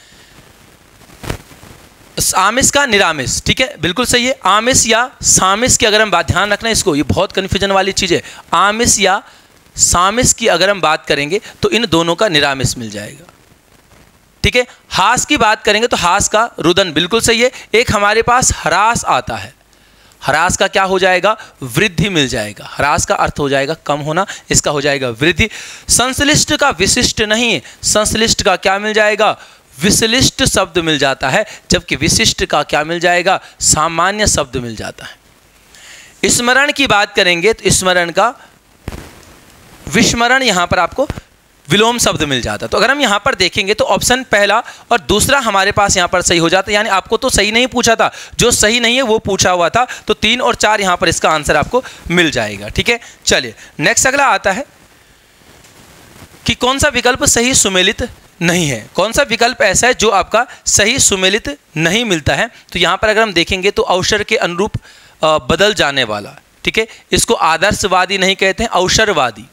आमिष का निरामिष, ठीक है, बिल्कुल सही है। आमिष या सामिष की अगर हम बात, ध्यान रखना इसको, ये बहुत कन्फ्यूजन वाली चीज़ है। आमिष या सामिष की अगर हम बात करेंगे तो इन दोनों का निरामिष मिल जाएगा, ठीक है। हास की बात करेंगे तो हास का रुदन बिल्कुल सही है। एक हमारे पास हरास आता है, हरास का क्या हो जाएगा, वृद्धि मिल जाएगा। हरास का अर्थ हो जाएगा कम होना, इसका हो जाएगा वृद्धि। संश्लिष्ट का विशिष्ट नहीं है, संश्लिष्ट का क्या मिल जाएगा, विशिष्ट शब्द मिल जाता है, जबकि विशिष्ट का क्या मिल जाएगा, सामान्य शब्द मिल जाता है। स्मरण की बात करेंगे तो स्मरण का विस्मरण यहां पर आपको विलोम शब्द मिल जाता है। तो अगर हम यहां पर देखेंगे तो ऑप्शन पहला और दूसरा हमारे पास यहां पर सही हो जाता है, यानी आपको तो सही नहीं पूछा था, जो सही नहीं है वो पूछा हुआ था, तो तीन और चार यहां पर इसका आंसर आपको मिल जाएगा, ठीक है। चलिए नेक्स्ट अगला आता है कि कौन सा विकल्प सही सुमेलित नहीं है, कौन सा विकल्प ऐसा है जो आपका सही सुमेलित नहीं मिलता है। तो यहां पर अगर हम देखेंगे तो अवसर के अनुरूप बदल जाने वाला, ठीक है, इसको आदर्शवादी नहीं कहते हैं, अवसरवादी,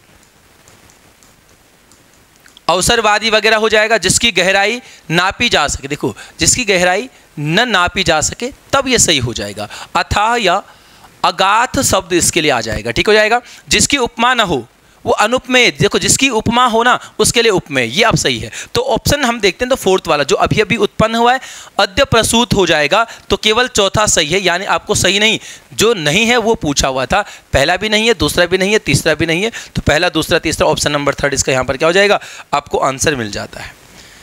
अवसरवादी वगैरह हो जाएगा। जिसकी गहराई नापी जा सके, देखो जिसकी गहराई न नापी जा सके तब ये सही हो जाएगा। अथाह या अगाथ शब्द इसके लिए आ जाएगा, ठीक हो जाएगा। जिसकी उपमा न हो, वो अनुपमेय, देखो जिसकी उपमा हो ना उसके लिए उपमेय, ये अब सही है। तो ऑप्शन हम देखते हैं तो फोर्थ वाला जो अभी अभी उत्पन्न हुआ है अद्य प्रसूत हो जाएगा, तो केवल चौथा सही है, यानी आपको सही नहीं, जो नहीं है वो पूछा हुआ था, पहला भी नहीं है, दूसरा भी नहीं है, तीसरा भी नहीं है, तो पहला दूसरा तीसरा ऑप्शन नंबर थर्ड इसका यहाँ पर क्या हो जाएगा, आपको आंसर मिल जाता है।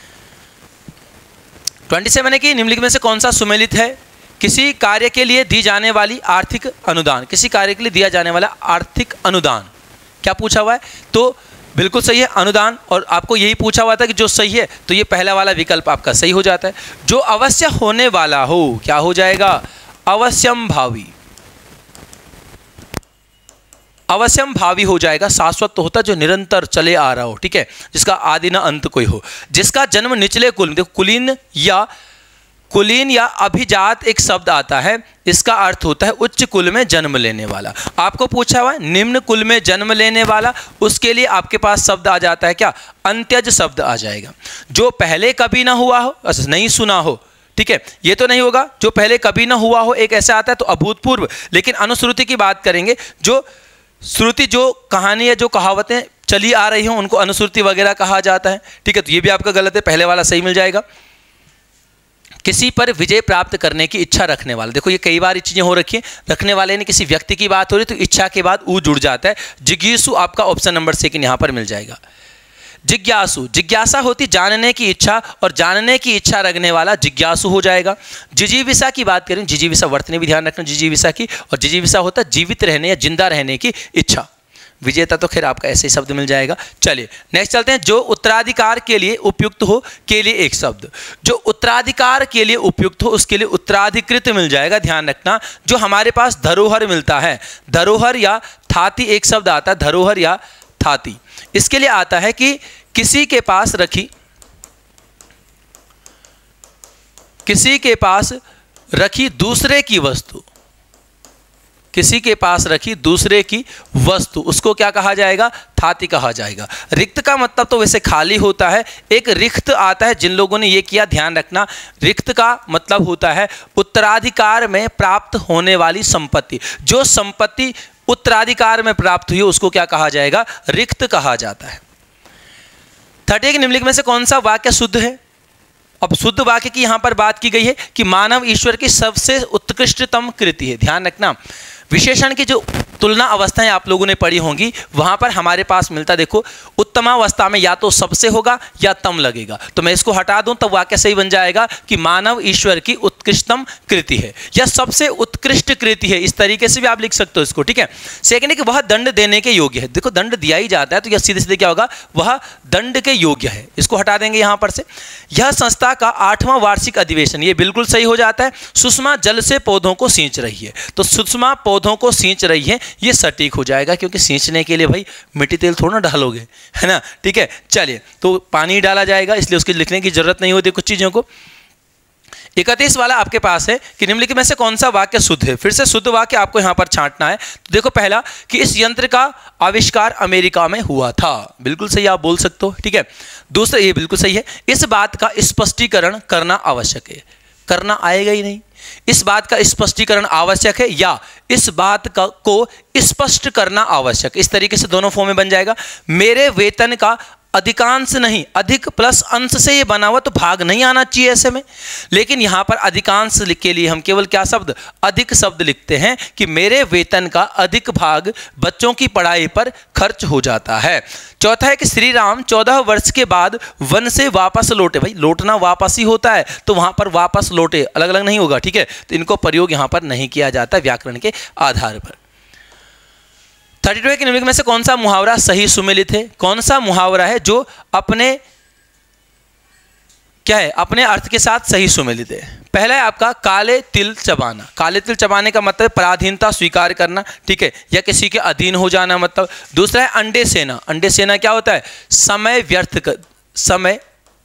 ट्वेंटी सेवन है कि निम्नलिखित में से कौन सा सुमेलित है, किसी कार्य के लिए दी जाने वाली आर्थिक अनुदान, किसी कार्य के लिए दिया जाने वाला आर्थिक अनुदान, क्या पूछा हुआ है, तो बिल्कुल सही है अनुदान, और आपको यही पूछा हुआ था कि जो सही है तो ये पहला वाला विकल्प आपका सही हो जाता है। जो अवश्य होने वाला हो, क्या हो जाएगा, अवश्यम भावी, अवश्यम भावी हो जाएगा। शाश्वत तो होता है जो निरंतर चले आ रहा हो, ठीक है, जिसका आदि न अंत कोई हो। जिसका जन्म निचले कुल, देखो कुलीन या कुलीन या अभिजात एक शब्द आता है, इसका अर्थ होता है उच्च कुल में जन्म लेने वाला। आपको पूछा हुआ है निम्न कुल में जन्म लेने वाला, उसके लिए आपके पास शब्द आ जाता है क्या, अंत्यज शब्द आ जाएगा। जो पहले कभी ना हुआ हो, नहीं सुना हो, ठीक है, ये तो नहीं होगा। जो पहले कभी ना हुआ हो एक ऐसा आता है तो अभूतपूर्व, लेकिन अनुश्रुति की बात करेंगे, जो श्रुति जो कहानी है, जो कहावतें चली आ रही हों उनको अनुश्रुति वगैरह कहा जाता है, ठीक है, तो ये भी आपका गलत है, पहले वाला सही मिल जाएगा। किसी पर विजय प्राप्त करने की इच्छा रखने वाला, देखो ये कई बार चीजें हो रखी हैं, रखने वाले ने किसी व्यक्ति की बात हो रही तो इच्छा के बाद ऊ जुड़ जाता है, जिज्ञासु आपका ऑप्शन नंबर सेकंड यहाँ पर मिल जाएगा। जिज्ञासु, जिज्ञासा होती जानने की इच्छा, और जानने की इच्छा रखने वाला जिज्ञासु हो जाएगा। जिजीविषा की बात करें, जिजीविषा वर्तनी भी ध्यान रखना जिजीविषा की, और जिजीविषा होता है जीवित रहने या जिंदा रहने की इच्छा। विजेता तो खैर आपका ऐसे ही शब्द मिल जाएगा। चलिए नेक्स्ट चलते हैं। जो उत्तराधिकार के लिए उपयुक्त हो, के लिए एक शब्द, जो उत्तराधिकार के लिए उपयुक्त हो उसके लिए उत्तराधिकृत मिल जाएगा, ध्यान रखना। जो हमारे पास धरोहर मिलता है, धरोहर या थाती एक शब्द आता है, धरोहर या थाती, इसके लिए आता है कि किसी के पास रखी, किसी के पास रखी दूसरे की वस्तु, किसी के पास रखी दूसरे की वस्तु, उसको क्या कहा जाएगा, थाती कहा जाएगा। रिक्त का मतलब तो वैसे खाली होता है, एक रिक्त आता है, जिन लोगों ने ये किया ध्यान रखना, रिक्त का मतलब होता है उत्तराधिकार में प्राप्त होने वाली संपत्ति। जो संपत्ति उत्तराधिकार में प्राप्त हुई उसको क्या कहा जाएगा, रिक्त कहा जाता है। थर्टी के निम्नलिखित में से कौन सा वाक्य शुद्ध है। अब शुद्ध वाक्य की यहां पर बात की गई है कि मानव ईश्वर की सबसे उत्कृष्टतम कृति है। ध्यान रखना, विशेषण की जो तुलना अवस्थाएं आप लोगों ने पढ़ी होंगी वहां पर हमारे पास मिलता, देखो उत्तमावस्था में या तो सबसे होगा या तम लगेगा, तो मैं इसको हटा दूं तब वाक्य सही बन जाएगा कि मानव ईश्वर की उत्कृष्टतम कृति है या सबसे उत्कृष्ट कृति है, इस तरीके से भी आप लिख सकते हो इसको, ठीक है। सेकंड है कि वह दंड देने के योग्य है। देखो दंड दिया ही जाता है तो यह सीधे सीधे क्या होगा, वह दंड के योग्य है, इसको हटा देंगे यहां पर से। यह संस्था का आठवां वार्षिक अधिवेशन, ये बिल्कुल सही हो जाता है। सुषमा जल से पौधों को सींच रही है, तो सुषमा पौधों को सींच रही है, ये सटीक हो जाएगा, क्योंकि सींचने के लिए भाई मिट्टी तेल थोड़ा ना डालोगे, है ना, ठीक है। चलिए तो पानी डाला जाएगा, इसलिए उसकी लिखने की जरूरत नहीं होती कुछ चीजों को। इकतीस वाला आपके पास है कि निम्नलिखित में से कौन सा वाक्य शुद्ध है। फिर से शुद्ध वाक्य आपको यहां पर छांटना है। तो देखो पहला कि इस यंत्र का आविष्कार अमेरिका में हुआ था, बिल्कुल सही आप बोल सकते हो, ठीक है। दूसरा ये बिल्कुल सही है, इस बात का स्पष्टीकरण करना आवश्यक है, करना आएगा ही नहीं, इस बात का स्पष्टीकरण आवश्यक है या इस बात का को स्पष्ट करना आवश्यक, इस तरीके से दोनों फॉर्म में बन जाएगा। मेरे वेतन का अधिकांश नहीं, अधिक प्लस अंश से ये बना हुआ तो भाग नहीं आना चाहिए ऐसे में, लेकिन यहां पर अधिकांश के लिए हम केवल क्या शब्द, अधिक शब्द लिखते हैं कि मेरे वेतन का अधिक भाग बच्चों की पढ़ाई पर खर्च हो जाता है। चौथा है कि श्री राम चौदह वर्ष के बाद वन से वापस लौटे, भाई लौटना वापस ही होता है तो वहां पर वापस लौटे अलग अलग नहीं होगा, ठीक है, तो इनको प्रयोग यहां पर नहीं किया जाता व्याकरण के आधार पर। थर्टी टू के निम्नलिखित में से कौन सा मुहावरा सही सुमेलित है। कौन सा मुहावरा है जो अपने क्या है, अपने अर्थ के साथ सही सुमेलित है। पहला है आपका काले तिल चबाना। काले तिल चबाने का मतलब पराधीनता स्वीकार करना, ठीक है, या किसी के अधीन हो जाना मतलब। दूसरा है अंडे सेना। अंडे सेना क्या होता है, समय व्यर्थ कर, समय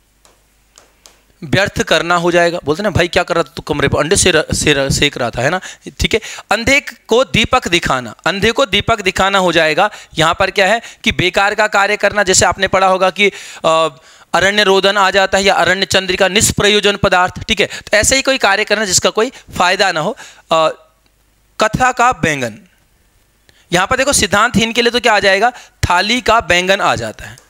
व्यर्थ करना हो जाएगा। बोलते ना भाई क्या कर रहा था तू कमरे पर, अंडे से, से सेक रहा था, है ना, ठीक है। अंधे को दीपक दिखाना, अंधे को दीपक दिखाना हो जाएगा। यहाँ पर क्या है कि बेकार का कार्य करना, जैसे आपने पढ़ा होगा कि अरण्य रोदन आ जाता है या अरण्य चंद्रिका, निष्प्रयोजन पदार्थ, ठीक है, तो ऐसे ही कोई कार्य करना जिसका कोई फायदा ना हो। आ, कथा का बैंगन, यहाँ पर देखो सिद्धांतहीन के लिए तो क्या आ जाएगा, थाली का बैंगन आ जाता है।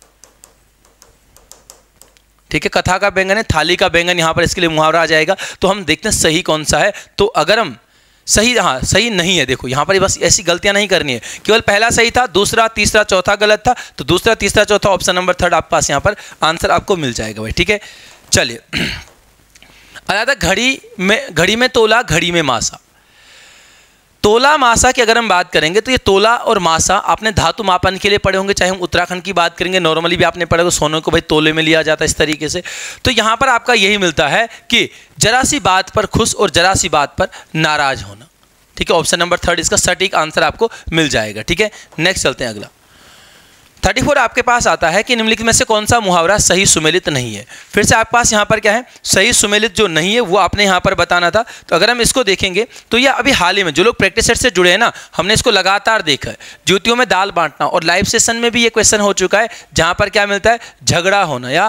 ठीक है, कथा का बैंगन है, थाली का बैंगन, यहां पर इसके लिए मुहावरा आ जाएगा। तो हम देखते हैं सही कौन सा है। तो अगर हम सही, हाँ सही नहीं है, देखो यहां पर बस ऐसी गलतियां नहीं करनी है, केवल पहला सही था, दूसरा तीसरा चौथा गलत था, तो दूसरा तीसरा चौथा ऑप्शन नंबर थर्ड आपके पास यहां पर आंसर आपको मिल जाएगा भाई। ठीक है, चलिए अगला था घड़ी में, घड़ी में तोला घड़ी में मासा। तोला मासा की अगर हम बात करेंगे तो ये तोला और मासा आपने धातु मापन के लिए पढ़े होंगे, चाहे हम उत्तराखंड की बात करेंगे, नॉर्मली भी आपने पढ़ा होगा, सोने को भाई तोले में लिया जाता है इस तरीके से। तो यहाँ पर आपका यही मिलता है कि जरा सी बात पर खुश और जरा सी बात पर नाराज होना। ठीक है, ऑप्शन नंबर थर्ड इसका सटीक आंसर आपको मिल जाएगा। ठीक है, नेक्स्ट चलते हैं अगला। थर्टी फोर आपके पास आता है कि निम्नलिखित में से कौन सा मुहावरा सही सुमेलित नहीं है। फिर से आपके पास यहाँ पर क्या है, सही सुमेलित जो नहीं है वो आपने यहाँ पर बताना था। तो अगर हम इसको देखेंगे तो यह अभी हाल ही में जो लोग प्रैक्टिस सेट से जुड़े हैं ना, हमने इसको लगातार देखा है। ज्योतियों में दाल बांटना, और लाइव सेशन में भी ये क्वेश्चन हो चुका है, जहाँ पर क्या मिलता है, झगड़ा होना या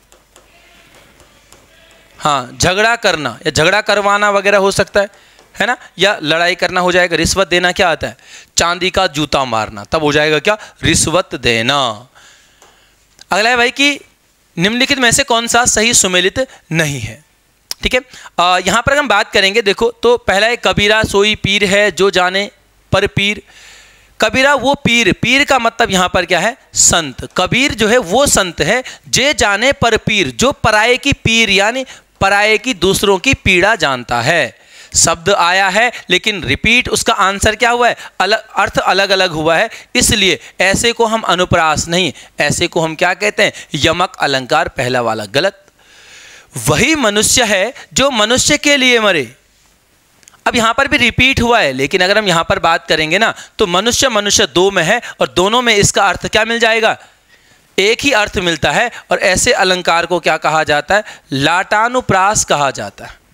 हाँ झगड़ा करना या झगड़ा करवाना वगैरह हो सकता है, है ना, या लड़ाई करना हो जाएगा। रिश्वत देना क्या आता है, चांदी का जूता मारना, तब हो जाएगा क्या, रिश्वत देना। अगला है भाई कि निम्नलिखित में से कौन सा सही सुमेलित नहीं है। ठीक है, यहां पर हम बात करेंगे, देखो तो पहला है कबीरा सोई पीर है जो जाने पर पीर। कबीरा वो पीर, पीर का मतलब यहां पर क्या है, संत। कबीर जो है वो संत है, जे जाने पर पीर, जो पराये की पीर यानी पराये की दूसरों की पीड़ा जानता है। शब्द आया है लेकिन रिपीट उसका आंसर क्या हुआ है, अलग अर्थ अलग अलग हुआ है, इसलिए ऐसे को हम अनुप्रास नहीं, ऐसे को हम क्या कहते हैं, यमक अलंकार, पहला वाला गलत। वही मनुष्य है जो मनुष्य के लिए मरे। अब यहां पर भी रिपीट हुआ है, लेकिन अगर हम यहां पर बात करेंगे ना तो मनुष्य मनुष्य दो में है और दोनों में इसका अर्थ क्या मिल जाएगा, एक ही अर्थ मिलता है। और ऐसे अलंकार को क्या कहा जाता है, लाटानुप्रास कहा जाता है।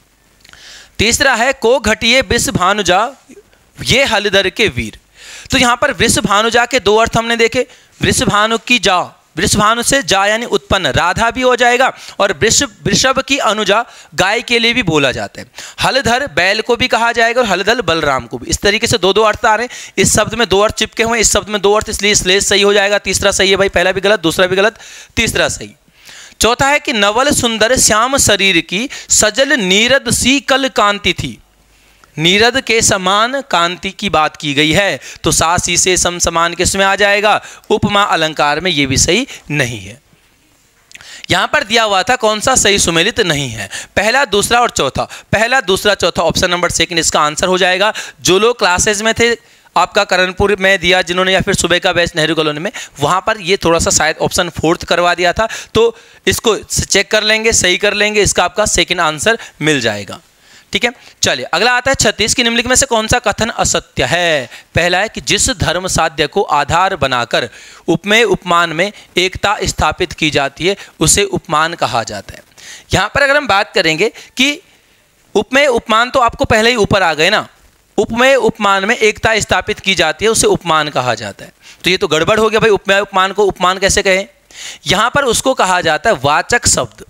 तीसरा है को घटिए वृष भानुजा ये हलधर के वीर। तो यहां पर वृष भानुजा के दो अर्थ हमने देखे, वृष भानु की जा, वृष भानु से जा यानी उत्पन्न, राधा भी हो जाएगा, और वृष वृषभ की अनुजा गाय के लिए भी बोला जाता है। हलधर बैल को भी कहा जाएगा और हलधर बलराम को भी। इस तरीके से दो दो अर्थ आ रहे हैं, इस शब्द में दो अर्थ चिपके हुए, इस शब्द में दो अर्थ, इसलिए श्लेष सही हो जाएगा। तीसरा सही है भाई, पहला भी गलत, दूसरा भी गलत, तीसरा सही। चौथा है कि नवल सुंदर श्याम शरीर की सजल नीरद सी कल कांति थी। नीरद के समान कांति की बात की गई है, तो सा सी से सम समान किसमें आ जाएगा, उपमा अलंकार में। ये भी सही नहीं है। यहां पर दिया हुआ था कौन सा सही सुमेलित नहीं है, पहला दूसरा और चौथा, पहला दूसरा चौथा ऑप्शन नंबर सेकंड इसका आंसर हो जाएगा। जो लोग क्लासेज में थे आपका करणपुर में दिया जिन्होंने, या फिर सुबह का बैच नेहरू कॉलोनी में, वहां पर ये थोड़ा सा शायद ऑप्शन फोर्थ करवा दिया था, तो इसको चेक कर लेंगे, सही कर लेंगे, इसका आपका सेकंड आंसर मिल जाएगा। ठीक है, चलिए अगला आता है छत्तीस की निम्नलिखित में से कौन सा कथन असत्य है। पहला है कि जिस धर्म साध्य को आधार बनाकर उपमेय उपमान में एकता स्थापित की जाती है उसे उपमान कहा जाता है। यहां पर अगर हम बात करेंगे कि उपमेय उपमान, तो आपको पहले ही ऊपर आ गए ना, उपमेय उपमान में एकता स्थापित की जाती है उसे उपमान कहा जाता है। तो ये तो गड़बड़ हो गया भाई, उपमेय उपमान को उपमान कैसे कहें। यहां पर उसको कहा जाता है वाचक शब्द।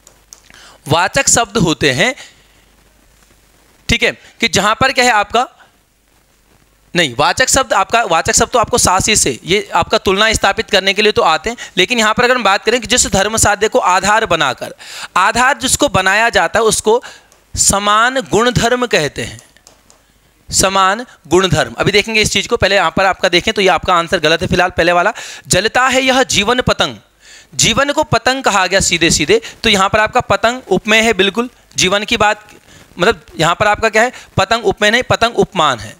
वाचक शब्द होते हैं, ठीक है, कि जहां पर क्या है आपका, नहीं वाचक शब्द, आपका वाचक शब्द तो आपको सासी से ये आपका तुलना स्थापित करने के लिए तो आते हैं, लेकिन यहां पर अगर हम बात करें कि जिस धर्म साध्य को आधार बनाकर, आधार जिसको बनाया जाता है उसको समान गुण धर्म कहते हैं। समान गुण धर्म, अभी देखेंगे इस चीज को, पहले यहां पर आपका देखें तो ये आपका आंसर गलत है फिलहाल, पहले वाला। जलता है यह जीवन पतंग, जीवन को पतंग कहा गया सीधे सीधे, तो यहां पर आपका पतंग उपमेय है, बिल्कुल जीवन की बात, मतलब यहां पर आपका क्या है, पतंग उपमेय नहीं, पतंग उपमान है।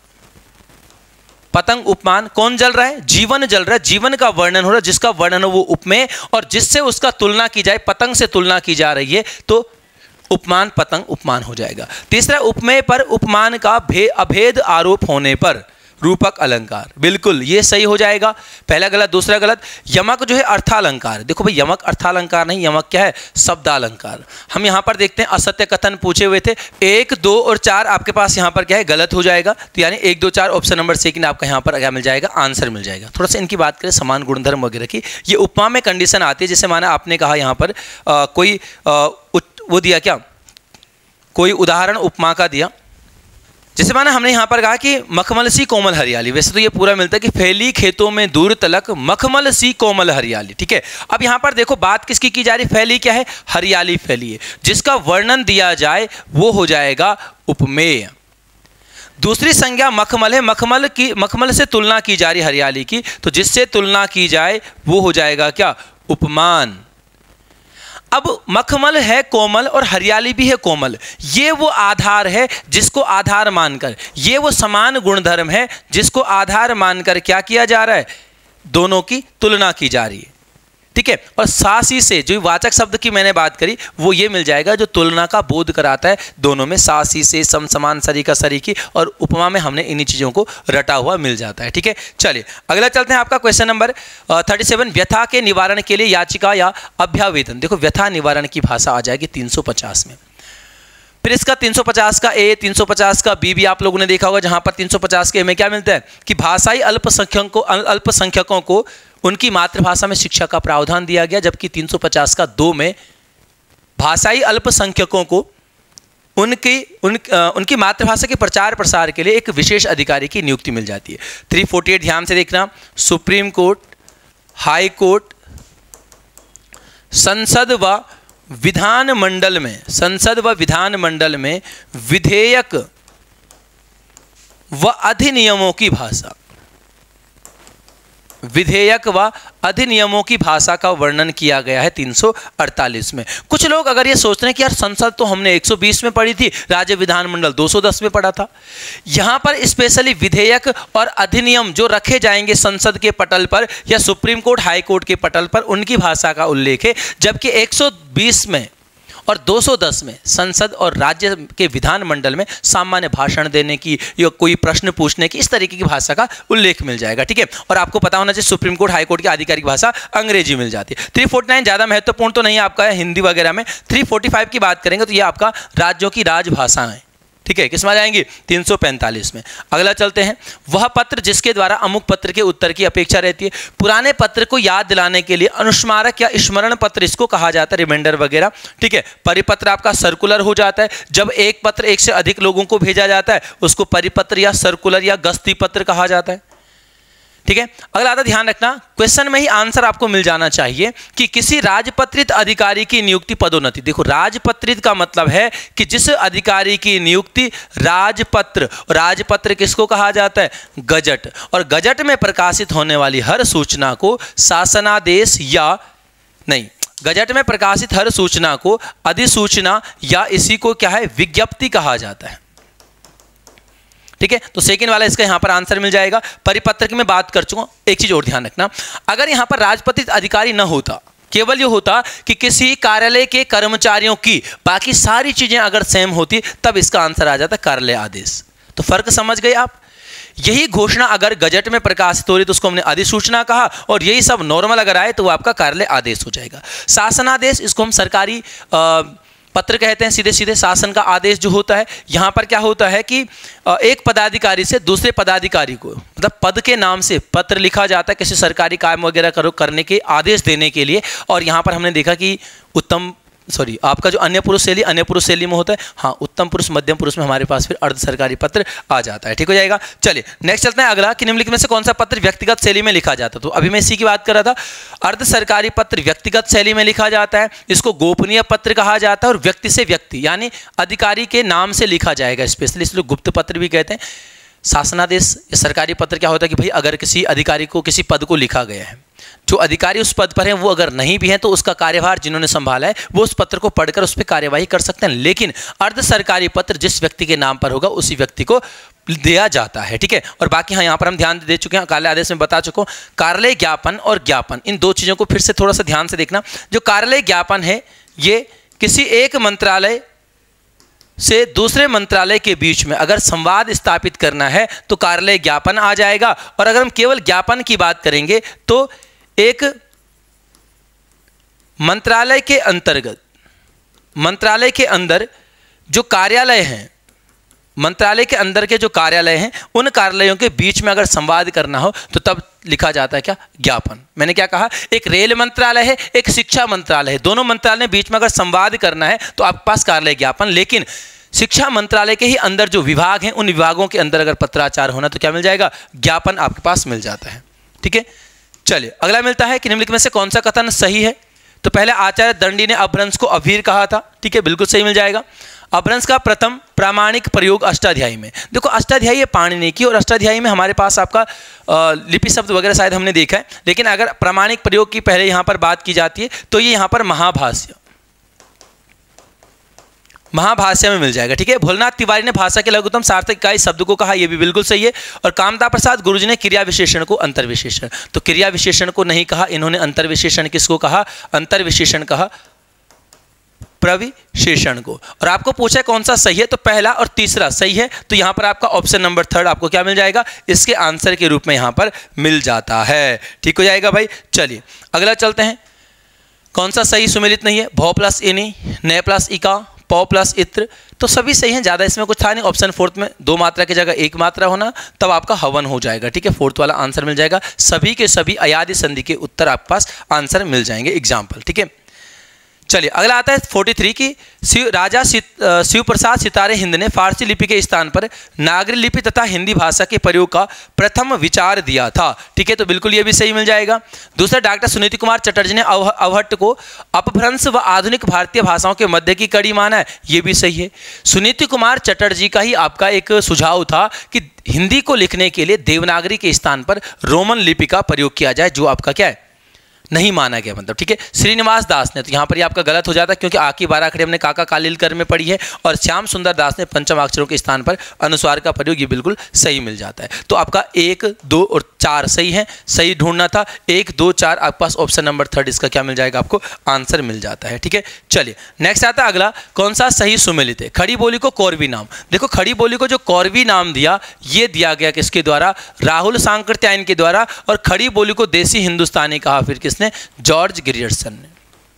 पतंग उपमान, कौन जल रहा है, जीवन जल रहा है, जीवन का वर्णन हो रहा है, जिसका वर्णन हो वो उपमेय, और जिससे उसका तुलना की जाए, पतंग से तुलना की जा रही है, तो उपमान पतंग उपमान हो जाएगा। तीसरा, उपमेय पर उपमान का भे अभेद आरोप होने पर रूपक अलंकार, बिल्कुल ये सही हो जाएगा, पहला गलत दूसरा गलत। यमक जो है अर्थालंकार, देखो भाई यमक अर्थालंकार नहीं, यमक क्या है, शब्दालंकार। हम यहाँ पर देखते हैं असत्य कथन पूछे हुए थे, एक दो और चार आपके पास यहाँ पर क्या है, गलत हो जाएगा, तो यानी एक दो चार ऑप्शन नंबर सेकंड आपका यहाँ पर क्या मिल जाएगा, आंसर मिल जाएगा। थोड़ा सा इनकी बात करें समान गुणधर्म वगैरह की, ये उपमा में कंडीशन आती है, जैसे माना आपने कहा यहाँ पर आ, कोई आ, वो दिया क्या, कोई उदाहरण उपमा का दिया, जैसे माना हमने यहाँ पर कहा कि मखमल सी कोमल हरियाली, वैसे तो ये पूरा मिलता है कि फैली खेतों में दूर तलक मखमल सी कोमल हरियाली। ठीक है, अब यहाँ पर देखो बात किसकी की जा रही, फैली क्या है, हरियाली फैली है, जिसका वर्णन दिया जाए वो हो जाएगा उपमेय। दूसरी संज्ञा मखमल है, मखमल की मखमल से तुलना की जा रही हरियाली की, तो जिससे तुलना की जाए वो हो जाएगा क्या, उपमान। अब मखमल है कोमल और हरियाली भी है कोमल, ये वो आधार है जिसको आधार मानकर, ये वो समान गुणधर्म है जिसको आधार मानकर क्या किया जा रहा है, दोनों की तुलना की जा रही है। ठीक है, और सासी से जो वाचक शब्द की मैंने बात करी वो ये मिल जाएगा जो तुलना का बोध कराता है दोनों में, सासी से, सम समान, सरीका सरीकी, और उपमा में हमने इन्हीं चीज़ों को रटा हुआ मिल जाता है। ठीक है, चलिए अगला चलते हैं, आपका क्वेश्चन नंबर थर्टी सेवन, व्यथा के निवारण के लिए याचिका या अभ्यावेदन। देखो व्यथा निवारण की भाषा आ जाएगी तीन सौ पचास में, फिर इसका तीन सौ पचास का ए, तीन सौ पचास का बी भी आप लोगों ने देखा होगा, जहां पर तीन सौ पचास के ए में क्या मिलता है कि भाषाई अल्पसंख्यकों अल्पसंख्यकों को उनकी मातृभाषा में शिक्षा का प्रावधान दिया गया, जबकि तीन सौ पचास का दो में भाषाई अल्पसंख्यकों को उनकी उन, उनकी मातृभाषा के प्रचार प्रसार के लिए एक विशेष अधिकारी की नियुक्ति मिल जाती है। तीन सौ अड़तालीस ध्यान से देखना, सुप्रीम कोर्ट, हाई कोर्ट, संसद व विधान मंडल में, संसद व विधान मंडल में विधेयक व अधिनियमों की भाषा, विधेयक व अधिनियमों की भाषा का वर्णन किया गया है तीन सौ अड़तालीस में। कुछ लोग अगर ये सोचते हैं कि यार संसद तो हमने एक सौ बीस में पढ़ी थी, राज्य विधानमंडल दो सौ दस में पढ़ा था, यहाँ पर स्पेशली विधेयक और अधिनियम जो रखे जाएंगे संसद के पटल पर या सुप्रीम कोर्ट हाई कोर्ट के पटल पर, उनकी भाषा का उल्लेख है, जबकि एक सौ बीस में और दो सौ दस में संसद और राज्य के विधानमंडल में सामान्य भाषण देने की या कोई प्रश्न पूछने की इस तरीके की भाषा का उल्लेख मिल जाएगा। ठीक है, और आपको पता होना चाहिए सुप्रीम कोर्ट हाई कोर्ट की आधिकारिक भाषा अंग्रेजी मिल जाती है। तीन सौ उनचास ज़्यादा महत्वपूर्ण तो नहीं है आपका हिंदी वगैरह में। तीन सौ पैंतालीस की बात करेंगे तो ये आपका राज्यों की राजभाषाएं, ठीक है, किस में आ जाएंगी, तीन सौ पैंतालीस में। अगला चलते हैं, वह पत्र जिसके द्वारा अमुक पत्र के उत्तर की अपेक्षा रहती है। पुराने पत्र को याद दिलाने के लिए अनुस्मारक या स्मरण पत्र इसको कहा जाता है, रिमाइंडर वगैरह। ठीक है, परिपत्र आपका सर्कुलर हो जाता है, जब एक पत्र एक से अधिक लोगों को भेजा जाता है उसको परिपत्र या सर्कुलर या गस्ती पत्र कहा जाता है। ठीक है, अगला आता ध्यान रखना, क्वेश्चन में ही आंसर आपको मिल जाना चाहिए कि किसी राजपत्रित अधिकारी की नियुक्ति पदोन्नति। देखो राजपत्रित का मतलब है कि जिस अधिकारी की नियुक्ति राजपत्र, राजपत्र किसको कहा जाता है, गजट, और गजट में प्रकाशित होने वाली हर सूचना को शासनादेश या नहीं, गजट में प्रकाशित हर सूचना को अधिसूचना या इसी को क्या है, विज्ञप्ति कहा जाता है। ठीक है, तो सेकंड वाला इसका यहां पर आंसर मिल जाएगा। परिपत्र की मैं बात कर चुका हूं, एक चीज और ध्यान रखना, अगर यहां पर राजपत्रित अधिकारी न होता, केवल ये होता कि किसी कार्यालय के कर्मचारियों की बाकी सारी चीजें अगर सेम होती, तब इसका आंसर आ जाता कार्यालय आदेश। तो फर्क समझ गए आप। यही घोषणा अगर गजट में प्रकाशित हो रही तो उसको हमने अधिसूचना कहा, और यही सब नॉर्मल अगर आए तो वो आपका कार्यालय आदेश हो जाएगा। शासनादेश इसको हम सरकारी आ, पत्र कहते हैं, सीधे सीधे शासन का आदेश जो होता है। यहाँ पर क्या होता है कि एक पदाधिकारी से दूसरे पदाधिकारी को, मतलब पद के नाम से पत्र लिखा जाता है किसी सरकारी काम वगैरह करो करने के आदेश देने के लिए। और यहाँ पर हमने देखा कि उत्तम सॉरी आपका जो अन्य पुरुष शैली अन्य पुरुष शैली में होता है, हाँ उत्तम पुरुष मध्यम पुरुष में हमारे पास फिर अर्ध सरकारी पत्र आ जाता है। ठीक हो जाएगा। चलिए नेक्स्ट चलते हैं अगला कि निम्नलिखित में से कौन सा पत्र व्यक्तिगत शैली में लिखा जाता है। तो अभी मैं इसी की बात कर रहा था, अर्ध सरकारी पत्र व्यक्तिगत शैली में लिखा जाता है, इसको गोपनीय पत्र कहा जाता है, और व्यक्ति से व्यक्ति यानी अधिकारी के नाम से लिखा जाएगा स्पेशली, इसलिए गुप्त पत्र भी कहते हैं। शासनादेश सरकारी पत्र क्या होता है कि भाई अगर किसी अधिकारी को किसी पद को लिखा गया है, जो अधिकारी उस पद पर हैं वो अगर नहीं भी हैं तो उसका कार्यभार जिन्होंने संभाला है वो उस पत्र को पढ़कर उस पर कार्यवाही कर सकते हैं, लेकिन अर्ध सरकारी पत्र जिस व्यक्ति के नाम पर होगा उसी व्यक्ति को दिया जाता है। ठीक है, और बाकी हाँ यहाँ पर हम ध्यान दे चुके हैं, कार्यालय आदेश में बता चुका हूँ। कार्यालय ज्ञापन और ज्ञापन, इन दो चीज़ों को फिर से थोड़ा सा ध्यान से देखना। जो कार्यालय ज्ञापन है ये किसी एक मंत्रालय से दूसरे मंत्रालय के बीच में अगर संवाद स्थापित करना है तो कार्यालय ज्ञापन आ जाएगा। और अगर हम केवल ज्ञापन की बात करेंगे तो एक मंत्रालय के अंतर्गत मंत्रालय के अंदर जो कार्यालय हैं, मंत्रालय के अंदर के जो कार्यालय हैं उन कार्यालयों के बीच में अगर संवाद करना हो तो तब लिखा जाता है क्या, ज्ञापन। मैंने क्या कहा, एक रेल मंत्रालय है एक शिक्षा मंत्रालय है, दोनों मंत्रालय के बीच में अगर संवाद करना है तो आपके पास कार्यालय ज्ञापन। लेकिन शिक्षा मंत्रालय के ही अंदर जो विभाग हैं उन विभागों के अंदर अगर पत्राचार होना तो क्या मिल जाएगा, ज्ञापन आपके पास मिल जाता है। ठीक है, चलिए अगला मिलता है कि निम्नलिखित में से कौन सा कथन सही है। तो पहले आचार्य दंडी ने अपभ्रंश को अभीर कहा था। ठीक है, बिल्कुल सही मिल जाएगा। अपभ्रंश का प्रथम प्रामाणिक प्रयोग अष्टाध्यायी में, देखो अष्टाध्यायी है पाणिनि की, और अष्टाध्यायी में हमारे पास आपका लिपि शब्द वगैरह शायद हमने देखा है, लेकिन अगर प्रामाणिक प्रयोग की पहले यहाँ पर बात की जाती है तो ये यहाँ पर महाभाष्य महाभाष्य में मिल जाएगा। ठीक है, भोलनाथ तिवारी ने भाषा के लघुत्तम सार्थक इकाई शब्द को कहा, यह भी बिल्कुल सही है। और कामता प्रसाद गुरुजी ने क्रिया विशेषण को अंतर विशेषण, तो क्रिया विशेषण को नहीं कहा इन्होंने, अंतर विशेषण किसको कहा, अंतर विशेषण कहा प्रविशेषण को। और आपको पूछा कौन सा सही है, तो पहला और तीसरा सही है, तो यहाँ पर आपका ऑप्शन नंबर थर्ड आपको क्या मिल जाएगा, इसके आंसर के रूप में यहाँ पर मिल जाता है। ठीक हो जाएगा भाई। चलिए अगला चलते हैं, कौन सा सही सुमेलित नहीं है, भौ प्लस इनी, नय प्लस इका, पौ प्लस इत्र, तो सभी सही हैं, ज़्यादा इसमें कुछ था नहीं। ऑप्शन फोर्थ में दो मात्रा की जगह एक मात्रा होना, तब आपका हवन हो जाएगा। ठीक है, फोर्थ वाला आंसर मिल जाएगा। सभी के सभी अयादि संधि के उत्तर आपके पास आंसर मिल जाएंगे एग्जाम्पल। ठीक है, चलिए अगला आता है तैंतालीस की, शिव राजा शिव प्रसाद सितारे हिंद ने फारसी लिपि के स्थान पर नागरी लिपि तथा हिंदी भाषा के प्रयोग का प्रथम विचार दिया था। ठीक है, तो बिल्कुल ये भी सही मिल जाएगा। दूसरा, डॉक्टर सुनीति कुमार चटर्जी ने अव अवहट्ट को अपभ्रंश व आधुनिक भारतीय भाषाओं के मध्य की कड़ी माना है, ये भी सही है। सुनीति कुमार चटर्जी का ही आपका एक सुझाव था कि हिंदी को लिखने के लिए देवनागरी के स्थान पर रोमन लिपि का प्रयोग किया जाए, जो आपका क्या है, नहीं माना गया मतलब। ठीक है, श्रीनिवास दास ने, तो यहाँ पर ये आपका गलत हो जाता है क्योंकि आकी बारह खड़े हमने काका कालिलकर में पढ़ी है, और श्याम सुंदर दास ने पंचम अक्षरों के स्थान पर अनुस्वार का प्रयोग, ये बिल्कुल सही मिल जाता है। तो आपका एक दो और चार सही है, सही ढूंढना था, एक दो चार आपके पास ऑप्शन नंबर थर्ड इसका क्या मिल जाएगा, आपको आंसर मिल जाता है। ठीक है, चलिए नेक्स्ट आता है अगला, कौन सा सही सुमेलित है। खड़ी बोली को कौरवी नाम, देखो खड़ी बोली को जो कौरवी नाम दिया, ये दिया गया किसके द्वारा, राहुल सांकृत्यायन के द्वारा, और खड़ी बोली को देसी हिंदुस्तानी कहा फिर किसने, जॉर्ज ग्रियर्सन ने।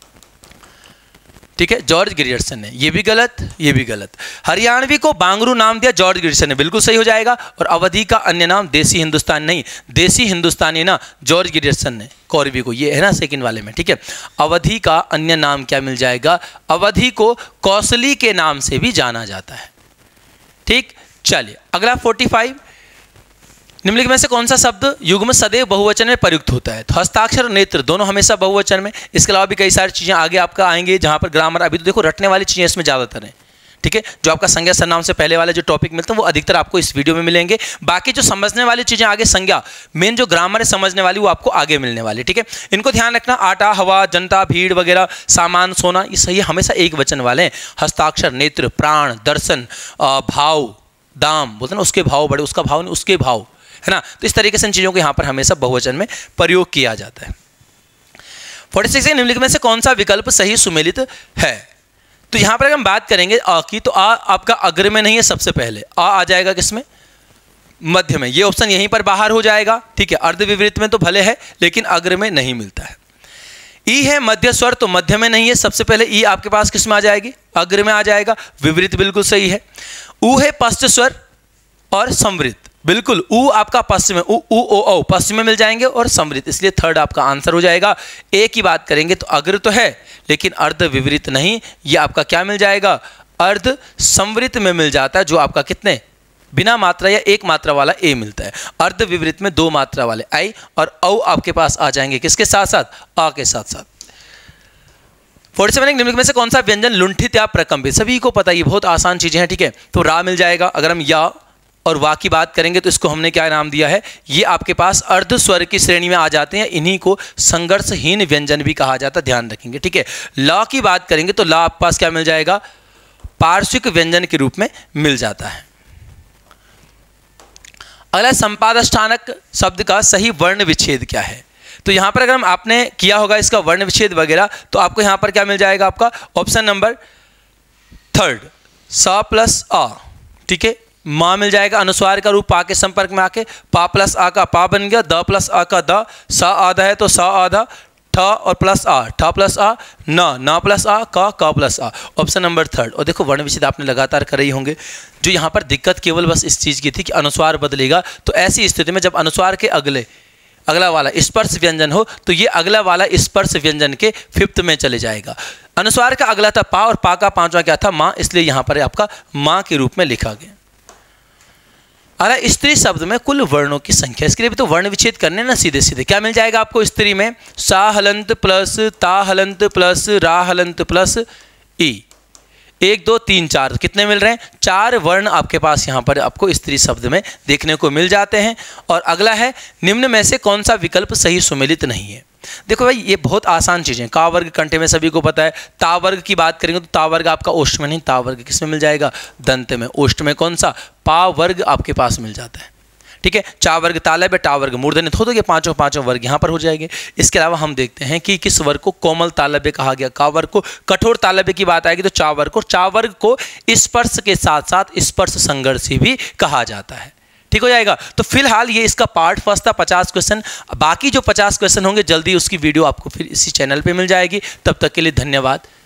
ठीक है, जॉर्ज ग्रियर्सन ने, ये भी गलत, ये भी गलत। हरियाणवी को बांगरू नाम दिया जॉर्ज ग्रियर्सन ने, बिल्कुल सही हो जाएगा। और अवधि का अन्य नाम देसी हिंदुस्तान नहीं, देसी हिंदुस्तानी ना जॉर्ज ग्रियर्सन ने, कौरवी को, ये है ना सेकंड वाले में। ठीक है, अवधि का अन्य नाम क्या मिल जाएगा, अवधि को कौशली के नाम से भी जाना जाता है। ठीक, चलिए अगला पैंतालीस, निम्नलिखित में से कौन सा शब्द युग्म सदैव बहुवचन में प्रयुक्त होता है। तो हस्ताक्षर और नेत्र दोनों हमेशा बहुवचन में, इसके अलावा भी कई सारी चीज़ें आगे आपका आएंगे जहाँ पर ग्रामर, अभी तो देखो रटने वाली चीज़ें इसमें ज़्यादातर हैं। ठीक है, जो आपका संज्ञा सर्वनाम से पहले वाले जो टॉपिक मिलते हैं वो अधिकतर आपको इस वीडियो में मिलेंगे। बाकी जो समझने वाली चीज़ें आगे, संज्ञा मेन जो ग्रामर है समझने वाली, वो आपको आगे मिलने वाली। ठीक है, इनको ध्यान रखना, आटा, हवा, जनता, भीड़ वगैरह, सामान, सोना, ये सही हमेशा एक वचन वाले हैं। हस्ताक्षर, नेत्र, प्राण, दर्शन, भाव, दाम बोलते हैं ना, उसके भाव बड़े, उसका भाव नहीं उसके भाव, है ना। तो इस तरीके से इन चीज़ों को यहाँ पर हमेशा बहुवचन में प्रयोग किया जाता है। छियालीस है, निम्नलिखित में से कौन सा विकल्प सही सुमेलित है। तो यहाँ पर अगर हम बात करेंगे आ की, तो आ आपका अग्र में नहीं है, सबसे पहले आ आ जाएगा किसमें, मध्य में, ये ऑप्शन यहीं पर बाहर हो जाएगा। ठीक है, अर्ध विवृत में तो भले है लेकिन अग्र में नहीं मिलता है। ई है मध्य स्वर, तो मध्य में नहीं है, सबसे पहले ई आपके पास किस में आ जाएगी, अग्र में आ जाएगा, विवृत बिल्कुल सही है। ऊ है पश्च स्वर और संवृत, बिल्कुल ऊ आपका पश्चिम में, ऊ ऊ ओ ओ पश्चिम में मिल जाएंगे, और संवृत, इसलिए थर्ड आपका आंसर हो जाएगा। ए की बात करेंगे तो अग्र तो है लेकिन अर्ध विवृत नहीं, ये आपका क्या मिल जाएगा, अर्ध संवृत में मिल जाता है, जो आपका कितने बिना मात्रा या एक मात्रा वाला ए मिलता है। अर्ध विवृत में दो मात्रा वाले आई और औ आपके पास आ जाएंगे किसके साथ साथ, आ के साथ साथ। सैंतालीस निम्नलिखित में से कौन सा व्यंजन लुंठित या प्रकंपित, सभी को पता है, ये बहुत आसान चीजें हैं। ठीक है, तो रा मिल जाएगा। अगर हम या और वा की बात करेंगे तो इसको हमने क्या नाम दिया है, ये आपके पास अर्ध स्वर की श्रेणी में आ जाते हैं, इन्हीं को संघर्षहीन व्यंजन भी कहा जाता है, ध्यान रखेंगे। ठीक है, ला की बात करेंगे तो ला आपके पास क्या मिल जाएगा, पार्श्विक व्यंजन के रूप में मिल जाता है। अगला, संपादष्टानक शब्द का सही वर्ण विच्छेद क्या है। तो यहाँ पर अगर हम आपने किया होगा इसका वर्ण विच्छेद वगैरह, तो आपको यहाँ पर क्या मिल जाएगा, आपका ऑप्शन नंबर थर्ड, सा प्लस आ। ठीक है, माँ मिल जाएगा, अनुस्वार का रूप पा के संपर्क में आके, पा प्लस आ का पा बन गया, द प्लस आ का द, सा आधा है तो सा आधा, ठ और प्लस आ, ठ प्लस आ, न न प्लस आ, का का प्लस आ, ऑप्शन नंबर थर्ड। और देखो वर्ण विच्छेद आपने लगातार कर रही होंगे, जो यहाँ पर दिक्कत केवल बस इस चीज़ की थी कि अनुस्वार बदलेगा, तो ऐसी स्थिति में जब अनुस्वार के अगले अगला वाला स्पर्श व्यंजन हो तो ये अगला वाला स्पर्श व्यंजन के फिफ्थ में चले जाएगा। अनुस्वार का अगला था पा और पा का पांचवा क्या था माँ, इसलिए यहां पर आपका माँ के रूप में लिखा गया। अरे स्त्री शब्द में कुल वर्णों की संख्या, इसके लिए भी तो वर्ण विच्छेद करने ना सीधे सीधे। क्या मिल जाएगा आपको स्त्री में? सा हलंत प्लस ता हलंत प्लस रा हलंत प्लस ई, एक दो तीन चार, कितने मिल रहे हैं? चार वर्ण आपके पास यहाँ पर आपको स्त्री शब्द में देखने को मिल जाते हैं। और अगला है निम्न में से कौन सा विकल्प सही सुमेलित नहीं है। देखो भाई ये बहुत आसान चीज़ें, का वर्ग कंठे में सभी को पता है। ता वर्ग की बात करेंगे तो ता वर्ग आपका ओष्ठ में नहीं, ता वर्ग किस में मिल जाएगा? दंत में। ओष्ठ में कौन सा? पा वर्ग आपके पास मिल जाता है। ठीक है, चा वर्ग तालव्य, टा वर्ग मूर्धन्य, हो तो ये पांचों पांचों वर्ग यहाँ पर हो जाएंगे। इसके अलावा हम देखते हैं कि किस वर्ग को कोमल तालव्य कहा गया। का वर्ग को कठोर तालव्य की बात आएगी तो चा वर्ग को, चा वर्ग को स्पर्श के साथ साथ स्पर्श संघर्षी भी कहा जाता है। ठीक हो जाएगा। तो फिलहाल ये इसका पार्ट फर्स्ट था, पचास क्वेश्चन। बाकी जो पचास क्वेश्चन होंगे जल्दी उसकी वीडियो आपको फिर इसी चैनल पे मिल जाएगी। तब तक के लिए धन्यवाद।